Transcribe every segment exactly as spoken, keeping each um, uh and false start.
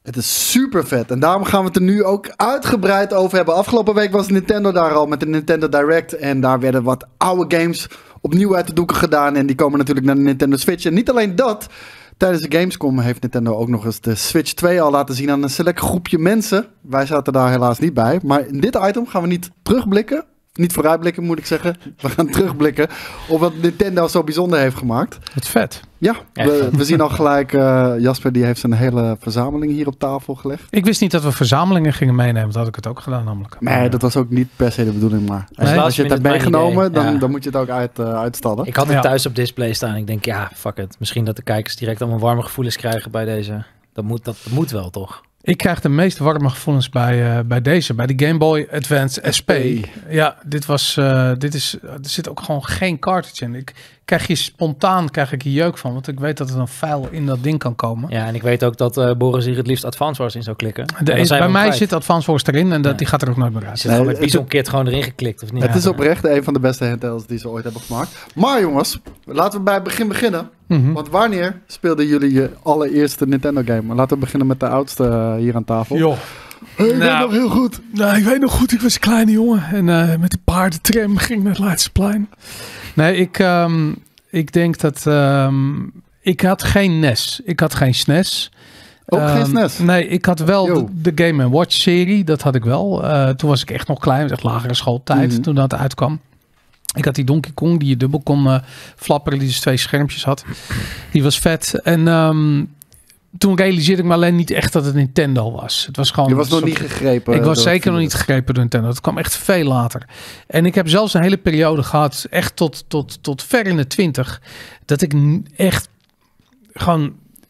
Het is super vet. En daarom gaan we het er nu ook uitgebreid over hebben. Afgelopen week was Nintendo daar al met de Nintendo Direct. En daar werden wat oude games opnieuw uit de doeken gedaan. En die komen natuurlijk naar de Nintendo Switch. En niet alleen dat. Tijdens de Gamescom heeft Nintendo ook nog eens de Switch twee al laten zien aan een select groepje mensen. Wij zaten daar helaas niet bij. Maar in dit item gaan we niet terugblikken. Niet vooruitblikken, moet ik zeggen. We gaan terugblikken op wat Nintendo zo bijzonder heeft gemaakt. Wat vet. Ja, we, we zien al gelijk... Uh, Jasper die heeft zijn hele verzameling hier op tafel gelegd. Ik wist niet dat we verzamelingen gingen meenemen. Dat had ik het ook gedaan namelijk. Nee, dat was ook niet per se de bedoeling. Maar als, nee, als je het hebt meegenomen, dan, ja. dan moet je het ook uit, uh, uitstallen. Ik had het ja. thuis op display staan. Ik denk, ja, fuck it. Misschien dat de kijkers direct allemaal warme gevoelens krijgen bij deze. Dat moet, dat moet wel, toch? Ik krijg de meest warme gevoelens bij, uh, bij deze, bij de Game Boy Advance S P. Ja, dit was, uh, dit is, er zit ook gewoon geen cartridge in. Ik krijg hier spontaan krijg ik hier jeuk van, want ik weet dat er een file in dat ding kan komen. Ja, en ik weet ook dat uh, Boris hier het liefst Advance Wars in zou klikken. De, is, bij mij kwijt. Zit Advance Wars erin en dat, ja. die gaat er ook nooit meer uit. Zit nee, met Bison Kit gewoon erin geklikt, of niet? Het ja. is oprecht een van de beste handhelds die ze ooit hebben gemaakt. Maar jongens, laten we bij het begin beginnen. Mm-hmm. Want wanneer speelden jullie je allereerste Nintendo game? Laten we beginnen met de oudste uh, hier aan tafel. Joh. Hey, ik nou, weet nog heel goed. Nou, ik weet nog goed, ik was een kleine jongen. En uh, met de paardentram ging naar het Leidseplein. Nee, ik, um, ik denk dat... Um, ik had geen N E S. Ik had geen S N E S. Ook um, geen S N E S? Nee, ik had wel de, de Game and Watch serie. Dat had ik wel. Uh, toen was ik echt nog klein. Echt lagere schooltijd mm-hmm. toen dat uitkwam. Ik had die Donkey Kong die je dubbel kon uh, flapperen. Die dus twee schermpjes had. Die was vet. En... Um, toen realiseerde ik me alleen niet echt dat het Nintendo was. Het was gewoon. Je was nog niet gegrepen. Ik was zeker nog niet gegrepen door Nintendo. Dat kwam echt veel later. En ik heb zelfs een hele periode gehad, echt tot, tot, tot ver in de twintig, dat ik echt gewoon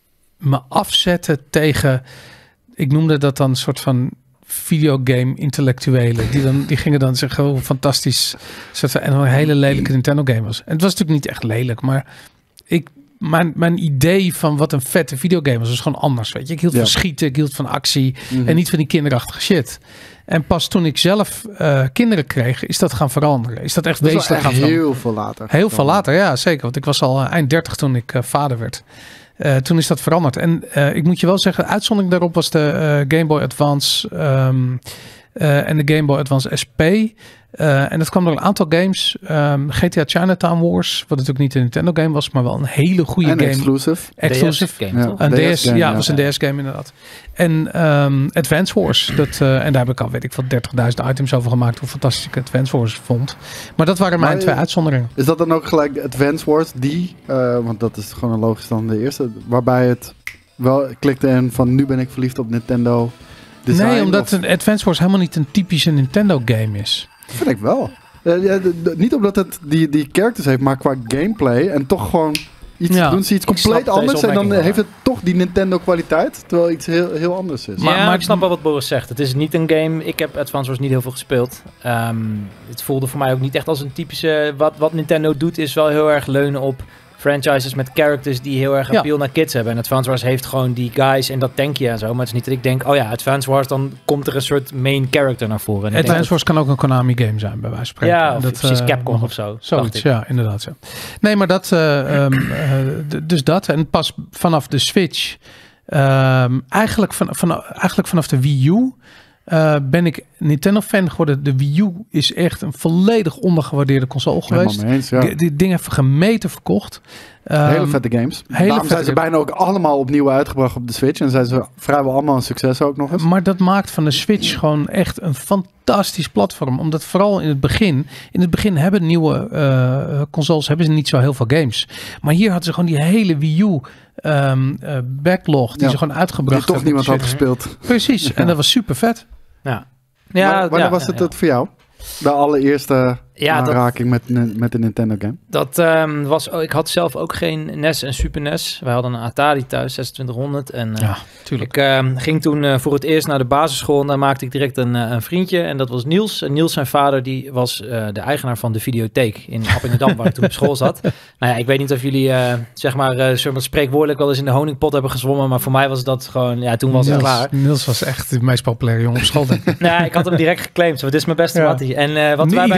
me afzette tegen. Ik noemde dat dan een soort van videogame intellectuelen. Die, dan, die gingen dan zeggen hoe fantastisch soort van, en een hele lelijke Nintendo game was. En het was natuurlijk niet echt lelijk, maar ik. Mijn, mijn idee van wat een vette videogame was, was gewoon anders. Weet je? Ik hield ja. van schieten, ik hield van actie mm-hmm. en niet van die kinderachtige shit. En pas toen ik zelf uh, kinderen kreeg, is dat gaan veranderen. Is dat echt dat wezenlijk gaan veranderen? Heel veel later. Heel veel later, ja zeker. Want ik was al uh, eind dertig toen ik uh, vader werd. Uh, toen is dat veranderd. En uh, ik moet je wel zeggen, uitzondering daarop was de uh, Game Boy Advance um, uh, en de Game Boy Advance S P. Uh, en dat kwam door een aantal games. Um, G T A Chinatown Wars, wat natuurlijk niet een Nintendo game was, maar wel een hele goede en game. exclusive. Exclusive. Game, ja. Een D S, D S game, ja, ja, was een D S game inderdaad. En um, Advance Wars. Dat, uh, en daar heb ik al, weet ik veel, dertigduizend items over gemaakt, hoe fantastisch ik Advance Wars vond. Maar dat waren maar, mijn twee uitzonderingen. Is dat dan ook gelijk Advance Wars die, uh, want dat is gewoon een logisch dan de eerste, waarbij het wel klikte en van nu ben ik verliefd op Nintendo design? Nee, omdat of... Advance Wars helemaal niet een typische Nintendo game is. Vind ik wel. Uh, ja, de, de, niet omdat het die, die characters heeft, maar qua gameplay en toch gewoon iets ja. doen ze iets compleet anders en dan heeft het toch die Nintendo kwaliteit, terwijl iets heel, heel anders is. Maar, ja, maar ik snap wel wat Boris zegt. Het is niet een game. Ik heb Advance Wars niet heel veel gespeeld. Um, het voelde voor mij ook niet echt als een typische. Wat, wat Nintendo doet is wel heel erg leunen op franchises met characters die heel erg appeal ja. naar kids hebben. En Advance Wars heeft gewoon die guys en dat tankje en zo. Maar het is niet dat ik denk, oh ja, Advance Wars, dan komt er een soort main character naar voren. En Advance Wars kan ook een Konami game zijn, bij wijze van spreken. Ja, of dat, precies uh, Capcom of zo. Zoiets, ja, inderdaad. Zo. Nee, maar dat, uh, um, uh, d- dus dat. En pas vanaf de Switch, um, eigenlijk, van, van, eigenlijk vanaf de Wii U, Uh, ben ik Nintendo-fan geworden. De Wii U is echt een volledig ondergewaardeerde console geweest. Eens, ja. Die, die dingen gemeten verkocht. Um, hele vette games. Hele Daarom vette zijn ze bijna ook allemaal opnieuw uitgebracht op de Switch. En zijn ze vrijwel allemaal een succes ook nog eens. Maar dat maakt van de Switch gewoon echt een fantastisch platform. Omdat vooral in het begin... In het begin hebben nieuwe uh, consoles hebben ze niet zo heel veel games. Maar hier hadden ze gewoon die hele Wii U... Um, uh, backlog die ja. ze gewoon uitgebracht die toch niemand had gespeeld. Precies, ja. En dat was super vet. Ja. Ja, maar, wanneer ja, was het, ja. het voor jou? De allereerste ja, aanraking dat, met, met de Nintendo game? Dat um, was... Oh, ik had zelf ook geen N E S en Super N E S. Wij hadden een Atari thuis, zesentwintighonderd. En uh, ja, tuurlijk. Ik uh, ging toen uh, voor het eerst naar de basisschool. En daar maakte ik direct een, uh, een vriendje. En dat was Niels. En Niels, zijn vader, die was uh, de eigenaar van de videotheek in Appingedam, waar ik toen op school zat. Nou ja, ik weet niet of jullie, uh, zeg maar, uh, zeg maar, spreekwoordelijk wel eens in de honingpot hebben gezwommen. Maar voor mij was dat gewoon... Ja, toen was Niels, het klaar. Niels was echt de meest populaire jongen op school, denk ik. Nou, ik had hem direct geclaimd. Zo, dit is mijn beste ja. mattie. En uh, wat niet wij iedereen bij... blijft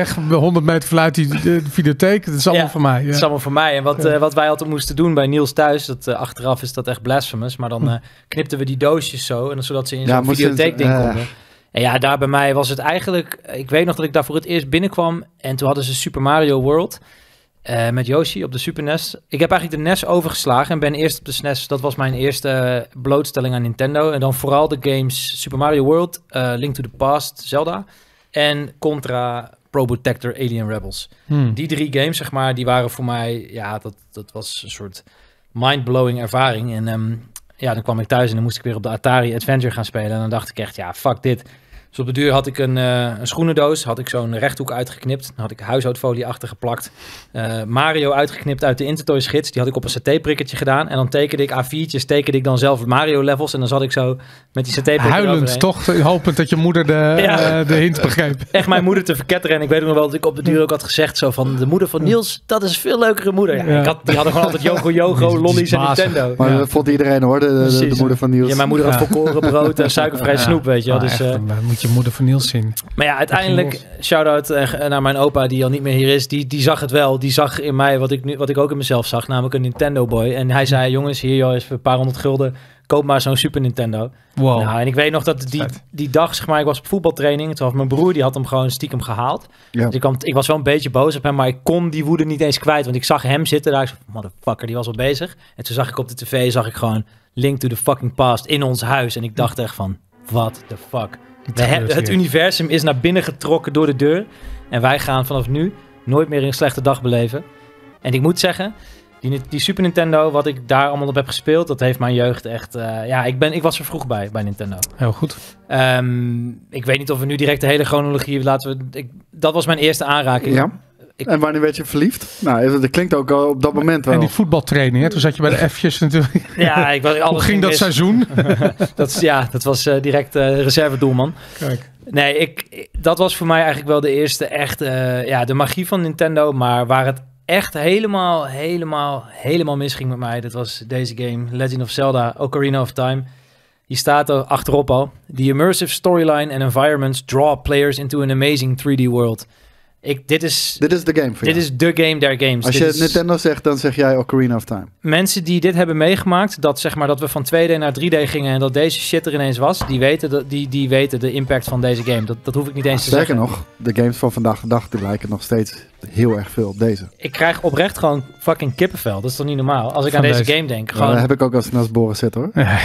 weg, honderd meter vanuit die de videotheek. Dat is allemaal Ja, voor mij. Ja. Dat is allemaal voor mij. En wat, Ja. uh, wat wij altijd moesten doen bij Niels thuis, dat uh, achteraf is dat echt blasphemous, maar dan uh, knipten we die doosjes zo, en dan, zodat ze in Ja, zo'n moesten ze- videotheek ding uh. konden. En ja, daar bij mij was het eigenlijk... Ik weet nog dat ik daar voor het eerst binnenkwam en toen hadden ze Super Mario World uh, met Yoshi op de Super N E S. Ik heb eigenlijk de N E S overgeslagen en ben eerst op de S N E S. Dat was mijn eerste uh, blootstelling aan Nintendo. En dan vooral de games Super Mario World, uh, Link to the Past, Zelda en Contra, Probotector, Alien Rebels. Hmm. Die drie games, zeg maar, die waren voor mij... Ja, dat, dat was een soort mind-blowing ervaring. En um, ja, dan kwam ik thuis en dan moest ik weer op de Atari Adventure gaan spelen. En dan dacht ik echt, ja, fuck dit. Dus op de duur had ik een, uh, een schoenendoos, had ik zo'n rechthoek uitgeknipt. Dan had ik huishoudfolie achtergeplakt. Uh, Mario uitgeknipt uit de Intertoys gids. Die had ik op een satéprikkertje gedaan. En dan tekende ik A viertjes, tekende ik dan zelf Mario levels. En dan zat ik zo met die satéprikker Huilend, overheen. toch? Hopend dat je moeder de, Ja. uh, de hint begreep. Echt mijn moeder te verketteren. En ik weet ook nog wel dat ik op de duur ook had gezegd zo van... De moeder van Niels, dat is een veel leukere moeder. Ja, Ja. ik had, die hadden gewoon altijd Yogo Yogo, Die is lollies en bazig. Nintendo. Maar Ja. dat vond iedereen hoor, de, de, de, Precies. moeder van Niels. Ja, mijn moeder had Ja. volkoren brood en suikervrij Ja. snoep, weet je wel. Ah, Dus, echt, uh, dan moet je moeder van Niels zien. maar ja, uiteindelijk, shout-out uh, naar mijn opa die al niet meer hier is. Die, die zag het wel. Die zag in mij wat ik, nu, wat ik ook in mezelf zag, namelijk een Nintendo boy. En hij zei, jongens, hier joh, is een paar honderd gulden. Koop maar zo'n Super Nintendo. Wow. Nou, en ik weet nog dat die, Vet. die dag, zeg maar, ik was op voetbaltraining. Toen had mijn broer, die had hem gewoon stiekem gehaald. Ja. Dus ik, kwam, ik was wel een beetje boos op hem, maar ik kon die woede niet eens kwijt. Want ik zag hem zitten daar. Ik zei, motherfucker, die was al bezig. En toen zag ik op de tv, zag ik gewoon Link to the fucking Past in ons huis. En ik dacht echt van, what the fuck. We he- het universum is naar binnen getrokken door de deur. En wij gaan vanaf nu nooit meer een slechte dag beleven. En ik moet zeggen, die, die Super Nintendo, wat ik daar allemaal op heb gespeeld, dat heeft mijn jeugd echt... Uh, ja, ik, ben, ik was er vroeg bij, bij Nintendo. Heel goed. Um, ik weet niet of we nu direct de hele chronologie... Laten we, ik, dat was mijn eerste aanraking. Ja. Ik- En wanneer werd je verliefd? Nou, dat klinkt ook al op dat moment wel. En die voetbaltraining, hè? Toen zat je bij de F'jes natuurlijk. Ja, ik was alles Hoe ging dat mis. seizoen? dat, is- ja, dat was uh, direct uh, reservedoelman. Kijk. Nee, ik, ik- dat was voor mij eigenlijk wel de eerste echte... Uh, ja, de magie van Nintendo. Maar waar het echt helemaal, helemaal, helemaal misging met mij... dat was deze game, Legend of Zelda, Ocarina of Time. Die staat er achterop al. The immersive storyline and environments draw players into an amazing three D world. Ik, dit is... Dit is de game voor Dit jou. is de game der games. Als Dit je is- Nintendo zegt, dan zeg jij Ocarina of Time. Mensen die dit hebben meegemaakt, dat zeg maar dat we van twee D naar drie D gingen en dat deze shit er ineens was, die weten de, die, die weten de impact van deze game. Dat, dat hoef ik niet eens te Sterker zeggen. nog, de games van vandaag de dag die lijken nog steeds heel erg veel op deze. Ik krijg oprecht gewoon fucking kippenvel. Dat is toch niet normaal? Als ik Van aan deze, deze. game denk. Maar Gewoon, dat heb ik ook als naast Boren zitten hoor. Ja.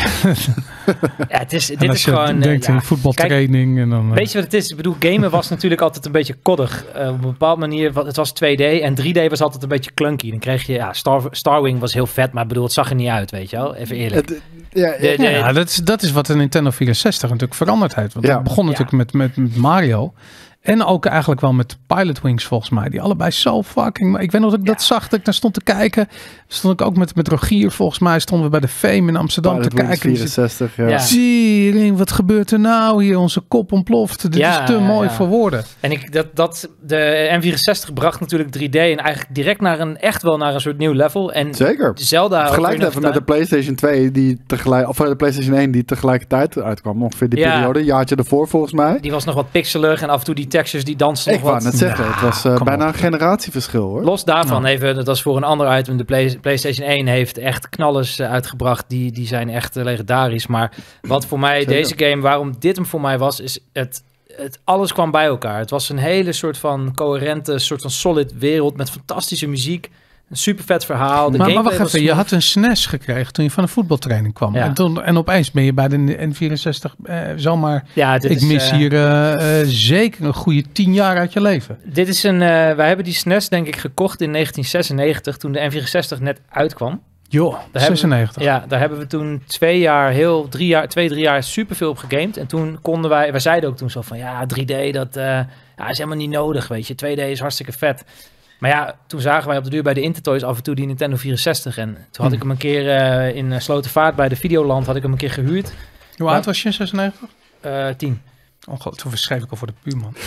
ja, het is, En dit als is je gewoon... eh, denkt ja. in voetbaltraining en dan... uh, Weet je wat het is? Ik bedoel, gamen was natuurlijk altijd een beetje koddig. Uh, op een bepaalde manier, wa- het was twee D en drie D was altijd een beetje clunky. Dan kreeg je, ja, Star, Starwing was heel vet, maar ik bedoel, het zag er niet uit, weet je wel? Even eerlijk. Het, ja, De- de- Ja, dat is, dat is wat de Nintendo vierenzestig natuurlijk veranderd heeft. Want Ja. het begon natuurlijk met, met, met Mario. En ook eigenlijk wel met Pilot Wings volgens mij. Die allebei zo fucking... Ik weet nog dat ik dat zag, dat ik daar stond te kijken. Stond ik ook met, met Rogier volgens mij. Stonden we bij de Fame in Amsterdam Pilot te Wings kijken. vierenzestig, ja. Ja. Zie, wat gebeurt er nou hier? Onze kop ontploft. Dit Ja, is te mooi ja. voor woorden. En ik, dat, dat, de N vierenzestig bracht natuurlijk drie D en eigenlijk direct naar een, echt wel naar een soort nieuw level. En Zeker. Zelda... Vergelijk Ocarina het of even met de Time- PlayStation twee, die tegelijk, of de PlayStation één die tegelijkertijd uitkwam. Ongeveer die Ja. periode, een jaartje ervoor volgens mij. Die was nog wat pixelig en af en toe die textures die dansten Ik nog wou wat. net zeggen, het was eh, kom bijna op. een generatieverschil hoor. Los daarvan, Ja. even, dat was voor een ander item. De Play- PlayStation één heeft echt knallers eh, uitgebracht. Die, die zijn echt eh, legendarisch. Maar wat voor mij Zeker. deze game, waarom dit hem voor mij was, is het, het... Alles kwam bij elkaar. Het was een hele soort van coherente, soort van solid wereld met fantastische muziek. Een super vet verhaal. De Maar, maar gameplay wacht was even, je smooth. had een S N E S gekregen toen je van de voetbaltraining kwam. Ja. En, toen, en opeens ben je bij de N vierenzestig eh, zomaar... Ja, dit Ik is, mis eh, hier eh, eh, zeker een goede tien jaar uit je leven. Dit is een... eh, wij hebben die S N E S denk ik gekocht in negentien zesennegentig, toen de N vierenzestig net uitkwam. Joh, hebben we- zesennegentig. Ja, daar hebben we toen twee jaar, heel drie jaar, twee, drie jaar superveel op gegamed. En toen konden wij, wij zeiden ook toen zo van, ja, drie D, dat uh, ja, is helemaal niet nodig, weet je. twee D is hartstikke vet. Maar ja, toen zagen wij op de duur bij de Intertoys af en toe die Nintendo vierenzestig. En toen had Hm. ik hem een keer uh, in uh, Slotervaart bij de Videoland, had ik hem een keer gehuurd. Hoe oud was je in zesennegentig? Uh, tien. Ongelooflijk, toen verschreef ik al voor de puurman.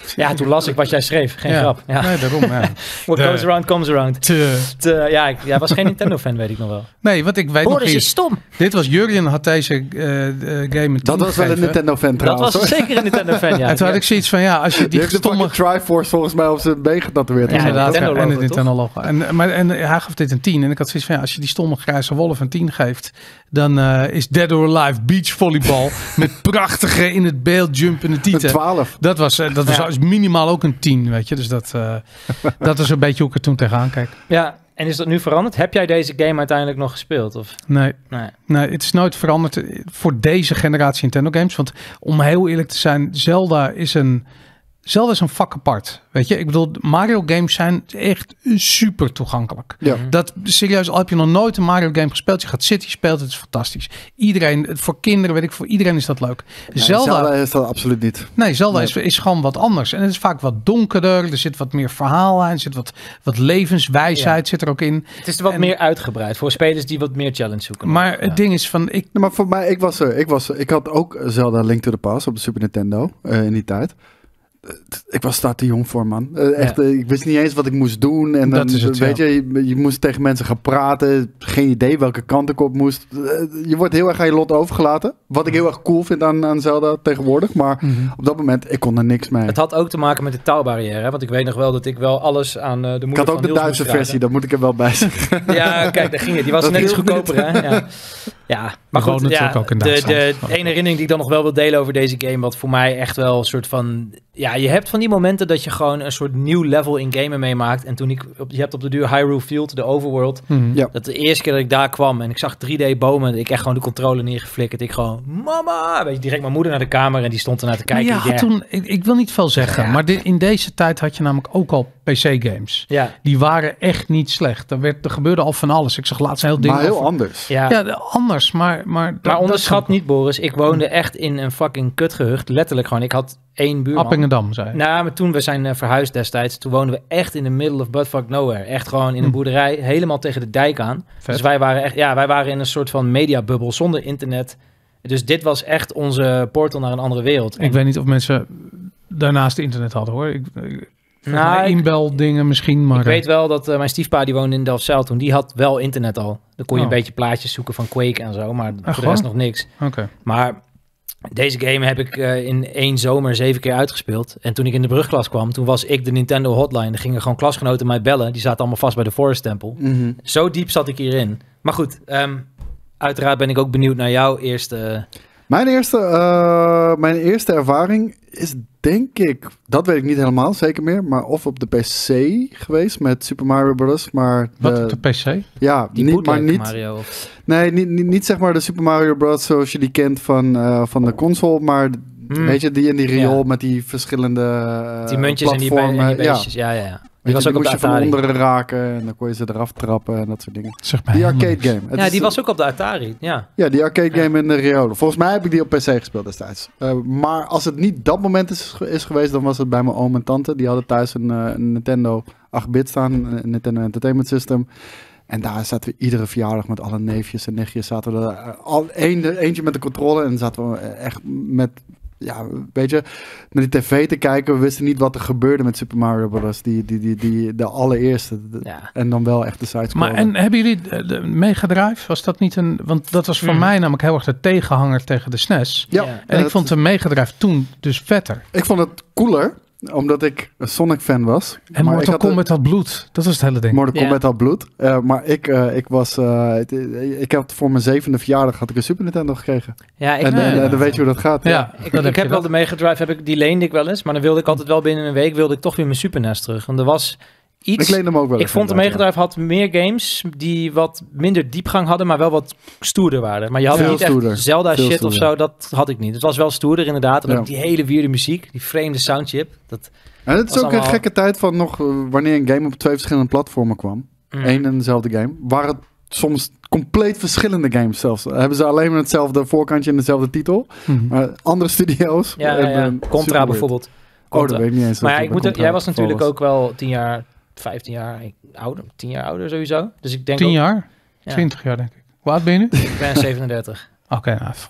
Ja, toen las ik wat jij schreef. Geen Ja. grap. Ja. Nee, daarom. Ja. What De- goes around, comes around. Te- Te, ja, ik ja, was geen Nintendo-fan, weet ik nog wel. Nee, want ik weet nog Boris is iets. stom. Dit was Jurjen had deze eh, eh, game een Dat tien was wel een gegeven. Nintendo-fan Dat trouwens. was hoor. zeker een Nintendo-fan, ja. En toen had ik zoiets van, ja, als je Die die heeft de stomme... fucking Triforce volgens mij op zijn been getatoeëerd. Ja, of zo. Inderdaad, Nintendo ja, en het logo, Nintendo logo. En, maar, en hij gaf dit een tien. En ik had zoiets van, ja, als je die stomme grijze wolf een tien geeft, dan uh, is Dead or Alive beachvolleybal met prachtige in het beeld jumpende Een tieten. twaalf. Dat was, uh, dat was Ja. is minimaal ook een tien, weet je. Dus dat, uh, dat is een beetje hoe ik er toen tegenaan keek. Ja, en is dat nu veranderd? Heb jij deze game uiteindelijk nog gespeeld? Of? Nee, Nee. nee, het is nooit veranderd voor deze generatie Nintendo games. Want om heel eerlijk te zijn, Zelda is een... Zelda is een vak apart, weet je. Ik bedoel, Mario games zijn echt super toegankelijk. Ja. Mhm. Dat serieus, al heb je nog nooit een Mario game gespeeld, je gaat City spelen, het is fantastisch. Iedereen, voor kinderen, weet ik, voor iedereen is dat leuk. Nee, Zelda, Zelda is dat absoluut niet. nee, Zelda Nee. Is, is gewoon wat anders. En het is vaak wat donkerder, er zit wat meer verhaal aan, er zit wat, wat levenswijsheid zit er ook in. Het is wat En- meer uitgebreid voor spelers die wat meer challenge zoeken. Maar Ja. het ding is van, ik, Nee, maar voor mij, ik was er. Ik, was er. Ik had ook Zelda Link to the Past op de Super Nintendo eh, in die tijd. Eh, Ik was daar te jong voor, man. Eh, echt, Ja. eh, ik wist niet eens wat ik moest doen. En Dat dan, is het, weet ja. je, je, je moest tegen mensen gaan praten. Geen idee welke kant ik op moest. Eh, je wordt heel erg aan je lot overgelaten. Wat ik heel erg cool vind aan, aan Zelda tegenwoordig. Maar op dat moment, ik kon er niks mee. Het had ook te maken met de taalbarrière. Hè? Want ik weet nog wel dat ik wel alles aan uh, de moeder Ik had ook van de Niels Duitse moest versie, vragen. dat moet ik er wel bij zeggen. Ja, kijk, daar ging het. Die was Dat net iets hielp goedkoper, hè? Ja, ja. Maar wonen goed, ja, natuurlijk ook in de, Duitsland. de ene herinnering die ik dan nog wel wil delen over deze game, wat voor mij echt wel een soort van... Ja, je hebt van die momenten dat je gewoon een soort nieuw level in gamen meemaakt. En toen ik... Op, je hebt op de duur Hyrule Field, de overworld. Mhm. Ja. Dat de eerste keer dat ik daar kwam en ik zag drie D bomen, ik echt gewoon de controle neergeflikkerd. Ik gewoon, mama! Weet je, direct mijn moeder naar de kamer en die stond ernaar te Maar kijken. ja, Ik dacht, toen, ik, ik wil niet veel zeggen, Ja. maar di- in deze tijd had je namelijk ook al P C-games. ja, Die waren echt niet slecht. Er, werd, er gebeurde al van alles. Ik zag laatst een heel ding Maar heel over- anders. ja. Ja, de- anders, maar... Maar, dat- Maar dat onderschat is niet, Boris. Ik woonde echt in een fucking kutgehucht. Letterlijk gewoon. Ik had één buurman. Appingedam, zei je. Nou, maar toen we zijn uh, verhuisd destijds, toen woonden we echt in the middle of buttfuck nowhere. Echt gewoon in een Hm. boerderij, helemaal tegen de dijk aan. Vet. Dus wij waren echt, ja, wij waren in een soort van mediabubbel zonder internet. Dus dit was echt onze portal naar een andere wereld. Ik weet niet of mensen daarnaast internet hadden, hoor. Ik, ik, Nou, ik- inbeldingen misschien, maar... ik weet wel dat uh, mijn stiefpa, die woonde in Delfzijl toen, die had wel internet al. Dan kon je Oh. een beetje plaatjes zoeken van Quake en zo, maar voor de waar? rest nog niks. eh, Oké. Maar deze game heb ik uh, in één zomer zeven keer uitgespeeld. En toen ik in de brugklas kwam, toen was ik de Nintendo hotline. Er gingen gewoon klasgenoten mij bellen. Die zaten allemaal vast bij de Forest Tempel. Mhm. Zo diep zat ik hierin. Maar goed, ehm, uiteraard ben ik ook benieuwd naar jouw eerste... Mijn eerste, eh, mijn eerste ervaring is denk ik, dat weet ik niet helemaal zeker meer, maar of op de P C geweest met Super Mario Bros. Maar Wat de- op de P C? ja, Die niet, maar bootleg niet, Mario. Of, nee, niet, niet, niet zeg maar de Super Mario Bros. Zoals je die kent van, eh, van de console, maar Hmm. weet je, die in die riool Ja. met die verschillende eh, die muntjes en die, be- en platformen. die ja. beestjes. Ja, ja, ja. Die, Die was ook op de moest je van Atari. onderen raken en dan kon je ze eraf trappen en dat soort dingen. Zeg maar Die helemaal arcade niks. game. Het Ja, is- die was ook op de Atari. Ja. Ja, die arcade game in de riolen. Volgens mij heb ik die op P C gespeeld destijds. Uh, maar als het niet dat moment is, is geweest, dan was het bij mijn oom en tante. Die hadden thuis een, uh, een Nintendo acht bit staan, een Nintendo Entertainment System. En daar zaten we iedere verjaardag met alle neefjes en nichtjes. Zaten we er, uh, al, een, eentje met de controle en zaten we echt met... Ja, weet je, naar die tv te kijken. We wisten niet wat er gebeurde met Super Mario Bros. Die, die, die, die, de allereerste. De- Ja. En dan wel echt de sides. Maar en hebben jullie de, de Mega Drive? Was dat niet een... Want dat was voor Hmm. mij namelijk heel erg de tegenhanger tegen de S N E S. Ja, Ja. En ja, ik dat- vond de Mega Drive toen dus vetter. ik vond het cooler, omdat ik een Sonic-fan was. En Maar ik Mortal had de- Kombat had bloed. Dat was het hele ding. Mortal Ja. Kombat had bloed. Uh, maar ik, uh, ik was... Uh, het- ik heb voor mijn zevende verjaardag had ik een Super Nintendo gekregen. Ja, ik, en ja, en, ja. dan weet je hoe dat gaat. Ja, ik, dat ik heb je wel dat. de Mega Drive, heb ik, die leende ik wel eens. Maar dan wilde ik altijd wel binnen een week, wilde ik toch weer mijn Super N E S terug. Want er was iets... Ik leende hem ook wel Ik eens, vond de Mega inderdaad, Drive had meer games die wat minder diepgang hadden, maar wel wat stoerder waren. Maar je had Veel niet stoerder. echt Zelda Veel shit stoerder. of zo, dat had ik niet. Het was wel stoerder inderdaad. En Ja. ook die hele weirde muziek, die vreemde soundchip. Dat, ja. En het is was ook allemaal- een gekke tijd van nog... uh, wanneer een game op twee verschillende platformen kwam. mm. Eén en dezelfde game. Waren het soms compleet verschillende games zelfs. Hebben ze alleen maar hetzelfde voorkantje en dezelfde titel. Mhm. Maar andere studio's... Ja, ja, hebben ja. een super Contra weird. bijvoorbeeld. Oh, Contra. dat weet ik niet eens. Maar dat ja, ik het moet bij ook, jij was Contra natuurlijk was. ook wel tien jaar, vijftien jaar ouder. tien jaar ouder sowieso. Dus ik denk Tien ook, jaar? ja, Twintig jaar, denk ik. Hoe oud ben je nu? ik ben zevenendertig. Oké, nou, pff,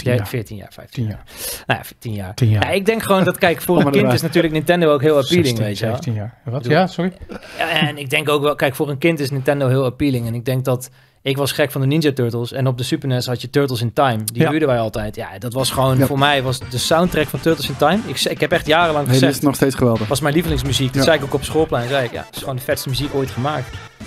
tien jaar. veertien jaar, vijftien tien jaar. jaar. Nou ja, tien jaar. tien jaar. Ja, ik denk gewoon dat, kijk, voor een kind is natuurlijk Nintendo ook heel appealing, zestien, weet je wel. zeventien jaar. Wat? Bedoel- Ja, sorry. Ja, en ik denk ook wel, kijk, voor een kind is Nintendo heel appealing. En ik denk dat, ik was gek van de Ninja Turtles. En op de Super N E S had je Turtles in Time. Die Ja. huurden wij altijd. Ja, dat was gewoon, Ja. voor mij was de soundtrack van Turtles in Time. Ik, ik heb echt jarenlang Nee, die gezegd, is nog steeds geweldig. was mijn lievelingsmuziek. Dat Ja. zei ik ook op schoolplein. Zei ik, ja, het is gewoon de vetste muziek ooit gemaakt.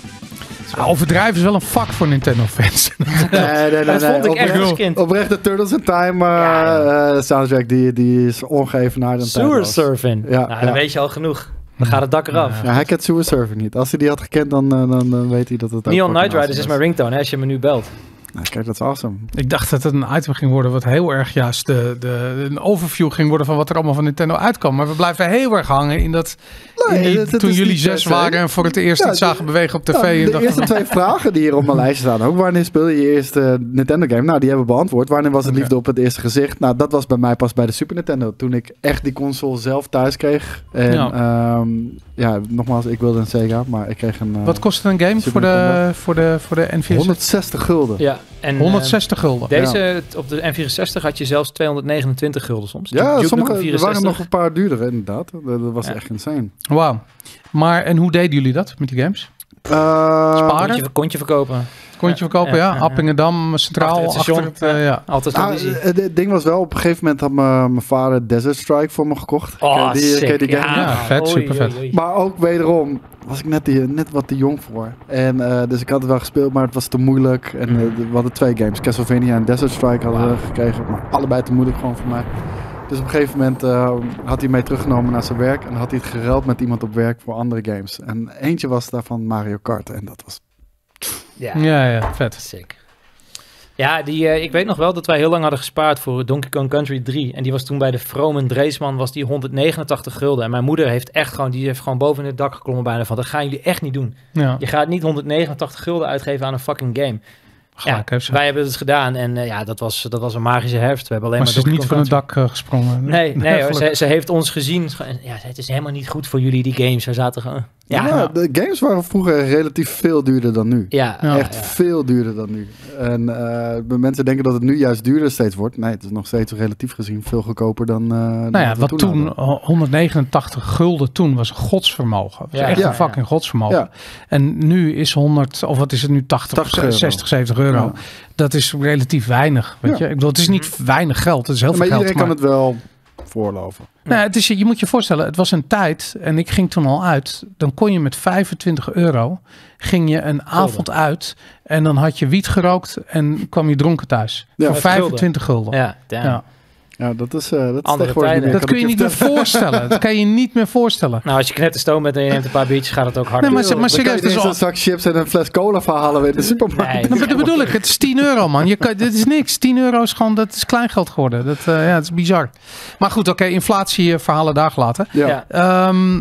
Ah, overdrijven is wel een vak voor Nintendo-fans. Nee, nee, nee. dat nee. vond ik echt Oprecht- als kind. Oprecht de Turtles in Time uh, Ja, uh, soundtrack, die, die is ongeëvenaard en Sewer tijdloos. Surfing. Ja, nou, dan ja. weet je al genoeg. Dan gaat het dak eraf. Ja, hij kent Sewer Surfing niet. Als hij die had gekend, dan, uh, dan, dan weet hij dat het ook Neon fucking Knight Riders awesome is mijn ringtone, hè, als je me nu belt. Nou, kijk, dat is awesome. Ik dacht dat het een item ging worden wat heel erg juist de, de, een overview ging worden van wat er allemaal van Nintendo uitkwam. Maar we blijven heel erg hangen in dat Nee, in die- het- het toen is jullie niet zes per se. waren en voor het eerst Ja, iets de- zagen bewegen op tv. Nou, en de dachten, eerste twee vragen die hier op mijn lijstje staan ook. Wanneer speelde je je eerste Nintendo game? Nou, die hebben we beantwoord. Wanneer was het Oké. liefde op het eerste gezicht? Nou, dat was bij mij pas bij de Super Nintendo. Toen ik echt die console zelf thuis kreeg. En Ja. ja, ja nogmaals, ik wilde een Sega, maar ik kreeg een uh, wat kostte een game Super voor de, Nintendo. voor de, voor de N vierenzestig? honderdzestig gulden. Ja, en eh, honderdzestig gulden. deze, op de N vierenzestig had je zelfs tweehonderdnegenentwintig gulden soms. Ja, Duke sommige, Nukem er waren nog vierenzestig. een paar duurdere inderdaad. Dat, dat was Ja. echt insane. Wauw. Maar en hoe deden jullie dat met die games? Uh, Sparen? Kon je, kon je verkopen. Kon je Ja, verkopen, ja? ja, ja. Appingedam, centraal, Achter het achter station. het, eh, ja. Altijd ah, televisie. het het ding was wel, op een gegeven moment had mijn mijn vader Desert Strike voor me gekocht. Oh, Ken je die, ken je sick. die game? Ja, vet, Oei, supervet. oei, oei. Maar ook wederom was ik net, die, net wat te jong voor. En, uh, dus ik had het wel gespeeld, maar het was te moeilijk. En uh, we hadden twee games, Castlevania en Desert Strike hadden we Wow. gekregen. Maar allebei te moeilijk gewoon voor mij. Dus op een gegeven moment uh, had hij mee teruggenomen naar zijn werk. En had hij het geruild met iemand op werk voor andere games. En eentje was daarvan Mario Kart. En dat was... Ja, Ja, ja, vet. sick. Ja, die, eh, ik weet nog wel dat wij heel lang hadden gespaard voor Donkey Kong Country drie. En die was toen bij de Vromen Dreesman was die honderdnegenentachtig gulden. En mijn moeder heeft echt gewoon, die heeft gewoon boven in het dak geklommen bijna van, dat gaan jullie echt niet doen. Ja, Je gaat niet honderdnegenentachtig gulden uitgeven aan een fucking game. gelijk heeft ze. Wij hebben het gedaan en uh, ja, dat was, dat was een magische herfst. We hebben alleen Maar maar, ze is niet Donkey van Kong het dak uh, gesprongen. Country- Nee, nee hoor, gelukkig. ze, ze heeft ons gezien. Ja, het is helemaal niet goed voor jullie, die games. We zaten gewoon... Ja, Ja, ja, de games waren vroeger relatief veel duurder dan nu. ja, Ja. Echt ja. veel duurder dan nu. En uh, mensen denken dat het nu juist duurder steeds wordt. Nee, het is nog steeds relatief gezien veel goedkoper dan. Uh, dan Nou ja, we wat toen, hadden. honderdnegenentachtig gulden toen was een godsvermogen. Dat was Ja. echt Ja. een fucking godsvermogen. Ja. En nu is honderd, of wat is het nu, tachtig, tachtig euro. zestig, zeventig euro. Ja. Dat is relatief weinig, weet Ja. je. Ik bedoel, het is niet weinig geld, het is heel Ja, veel maar geld. iedereen kan het wel voorloven. Nou, het is, je moet je voorstellen, het was een tijd, en ik ging toen al uit, dan kon je met vijfentwintig euro, ging je een avond uit en dan had je wiet gerookt en kwam je dronken thuis. Ja, voor met vijfentwintig gulden. Ja, damn. Ja. Ja, dat is, uh, dat is Andere tegenwoordig tijden. niet Dat meer. kun je niet meer vertellen. voorstellen. Dat kan je niet meer voorstellen. Nou, als je knetterstoom bent en je neemt een paar biertjes, gaat het ook hard. Nee, maar Dan maar kan je serieus, dat is ineens al- een zak chips en een fles cola verhalen in de supermarkt. Nee, Nou, maar dat bedoel ik, het is tien euro, man. Je kan, dit is niks. tien euro is gewoon, dat is kleingeld geworden. Dat, uh, ja, dat is bizar. Maar goed, oké, inflatie, uh, verhalen daar gelaten. Ja. Ja. Um,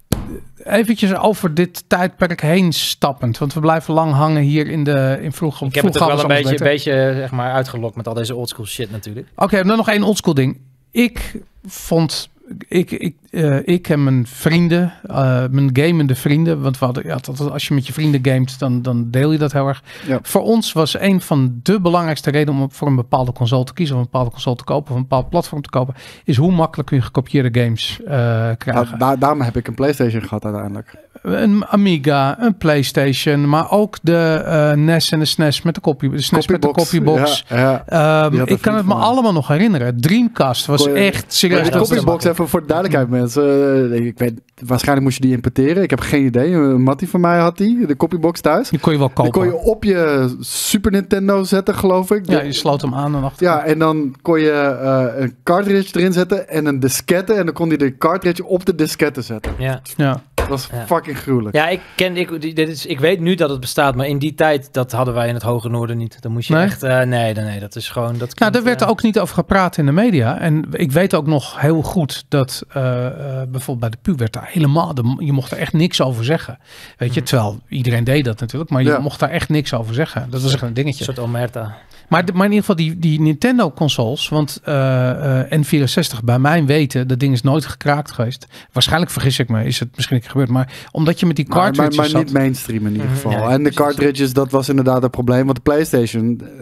eventjes over dit tijdperk heen stappend. Want we blijven lang hangen hier in de in vroeg. Ik heb het ook wel een beetje, een beetje zeg maar, uitgelokt met al deze oldschool shit natuurlijk. Oké, okay, dan nog één oldschool ding. Ik vond... Ik, ik, uh, ik en mijn vrienden, uh, mijn gamende vrienden, want we hadden, ja, dat, als je met je vrienden gamet, dan, dan deel je dat heel erg. Ja. Voor ons was een van de belangrijkste redenen om voor een bepaalde console te kiezen, of een bepaalde console te kopen, of een bepaald platform te kopen, is hoe makkelijk kun je gekopieerde games uh, krijgen. Nou, daar, daarom heb ik een PlayStation gehad uiteindelijk. Een Amiga, een PlayStation, maar ook de uh, N E S en de S N E S met de copy, de S N E S met de copybox. Ja, ja. Um, ik kan het me van. allemaal nog herinneren. Dreamcast was Kon je- echt serieus. De dat is copybox, even voor de duidelijkheid mensen. Uh, ik weet, waarschijnlijk moest je die importeren. Ik heb geen idee. Een mattie van mij had die, de copybox thuis. Die kon je wel Die kopen. kon je op je Super Nintendo zetten, geloof ik. Ja, je sloot hem aan en achter. Ja, en dan kon je uh, een cartridge erin zetten en een diskette. En dan kon hij de cartridge op de diskette zetten. Ja, Ja. Dat was Ja. fucking gruwelijk. ja ik, ken, ik, dit is, ik weet nu dat het bestaat, maar in die tijd, dat hadden wij in het Hoge Noorden niet. Dan moest je Nee? echt, uh, nee, nee, dat is gewoon... Dat Nou, klinkt, daar werd uh, ook niet over gepraat in de media. En ik weet ook nog heel goed dat uh, uh, bijvoorbeeld bij de Pu werd daar helemaal... De, je mocht er echt niks over zeggen. Weet je, terwijl iedereen deed dat natuurlijk. Maar je Ja. mocht daar echt niks over zeggen. Dat was echt een een dingetje. soort omerta. Maar, de- maar in ieder geval die, die Nintendo consoles, want uh, uh, N vierenzestig bij mijn weten, dat ding is nooit gekraakt geweest. Waarschijnlijk vergis ik me, is het misschien niet gebeurd. Maar omdat je met die Maar, maar, cartridges maar zat... niet mainstream in ieder Mhm. geval. Ja, en de precies. cartridges, dat was inderdaad het probleem. Want de PlayStation, eh,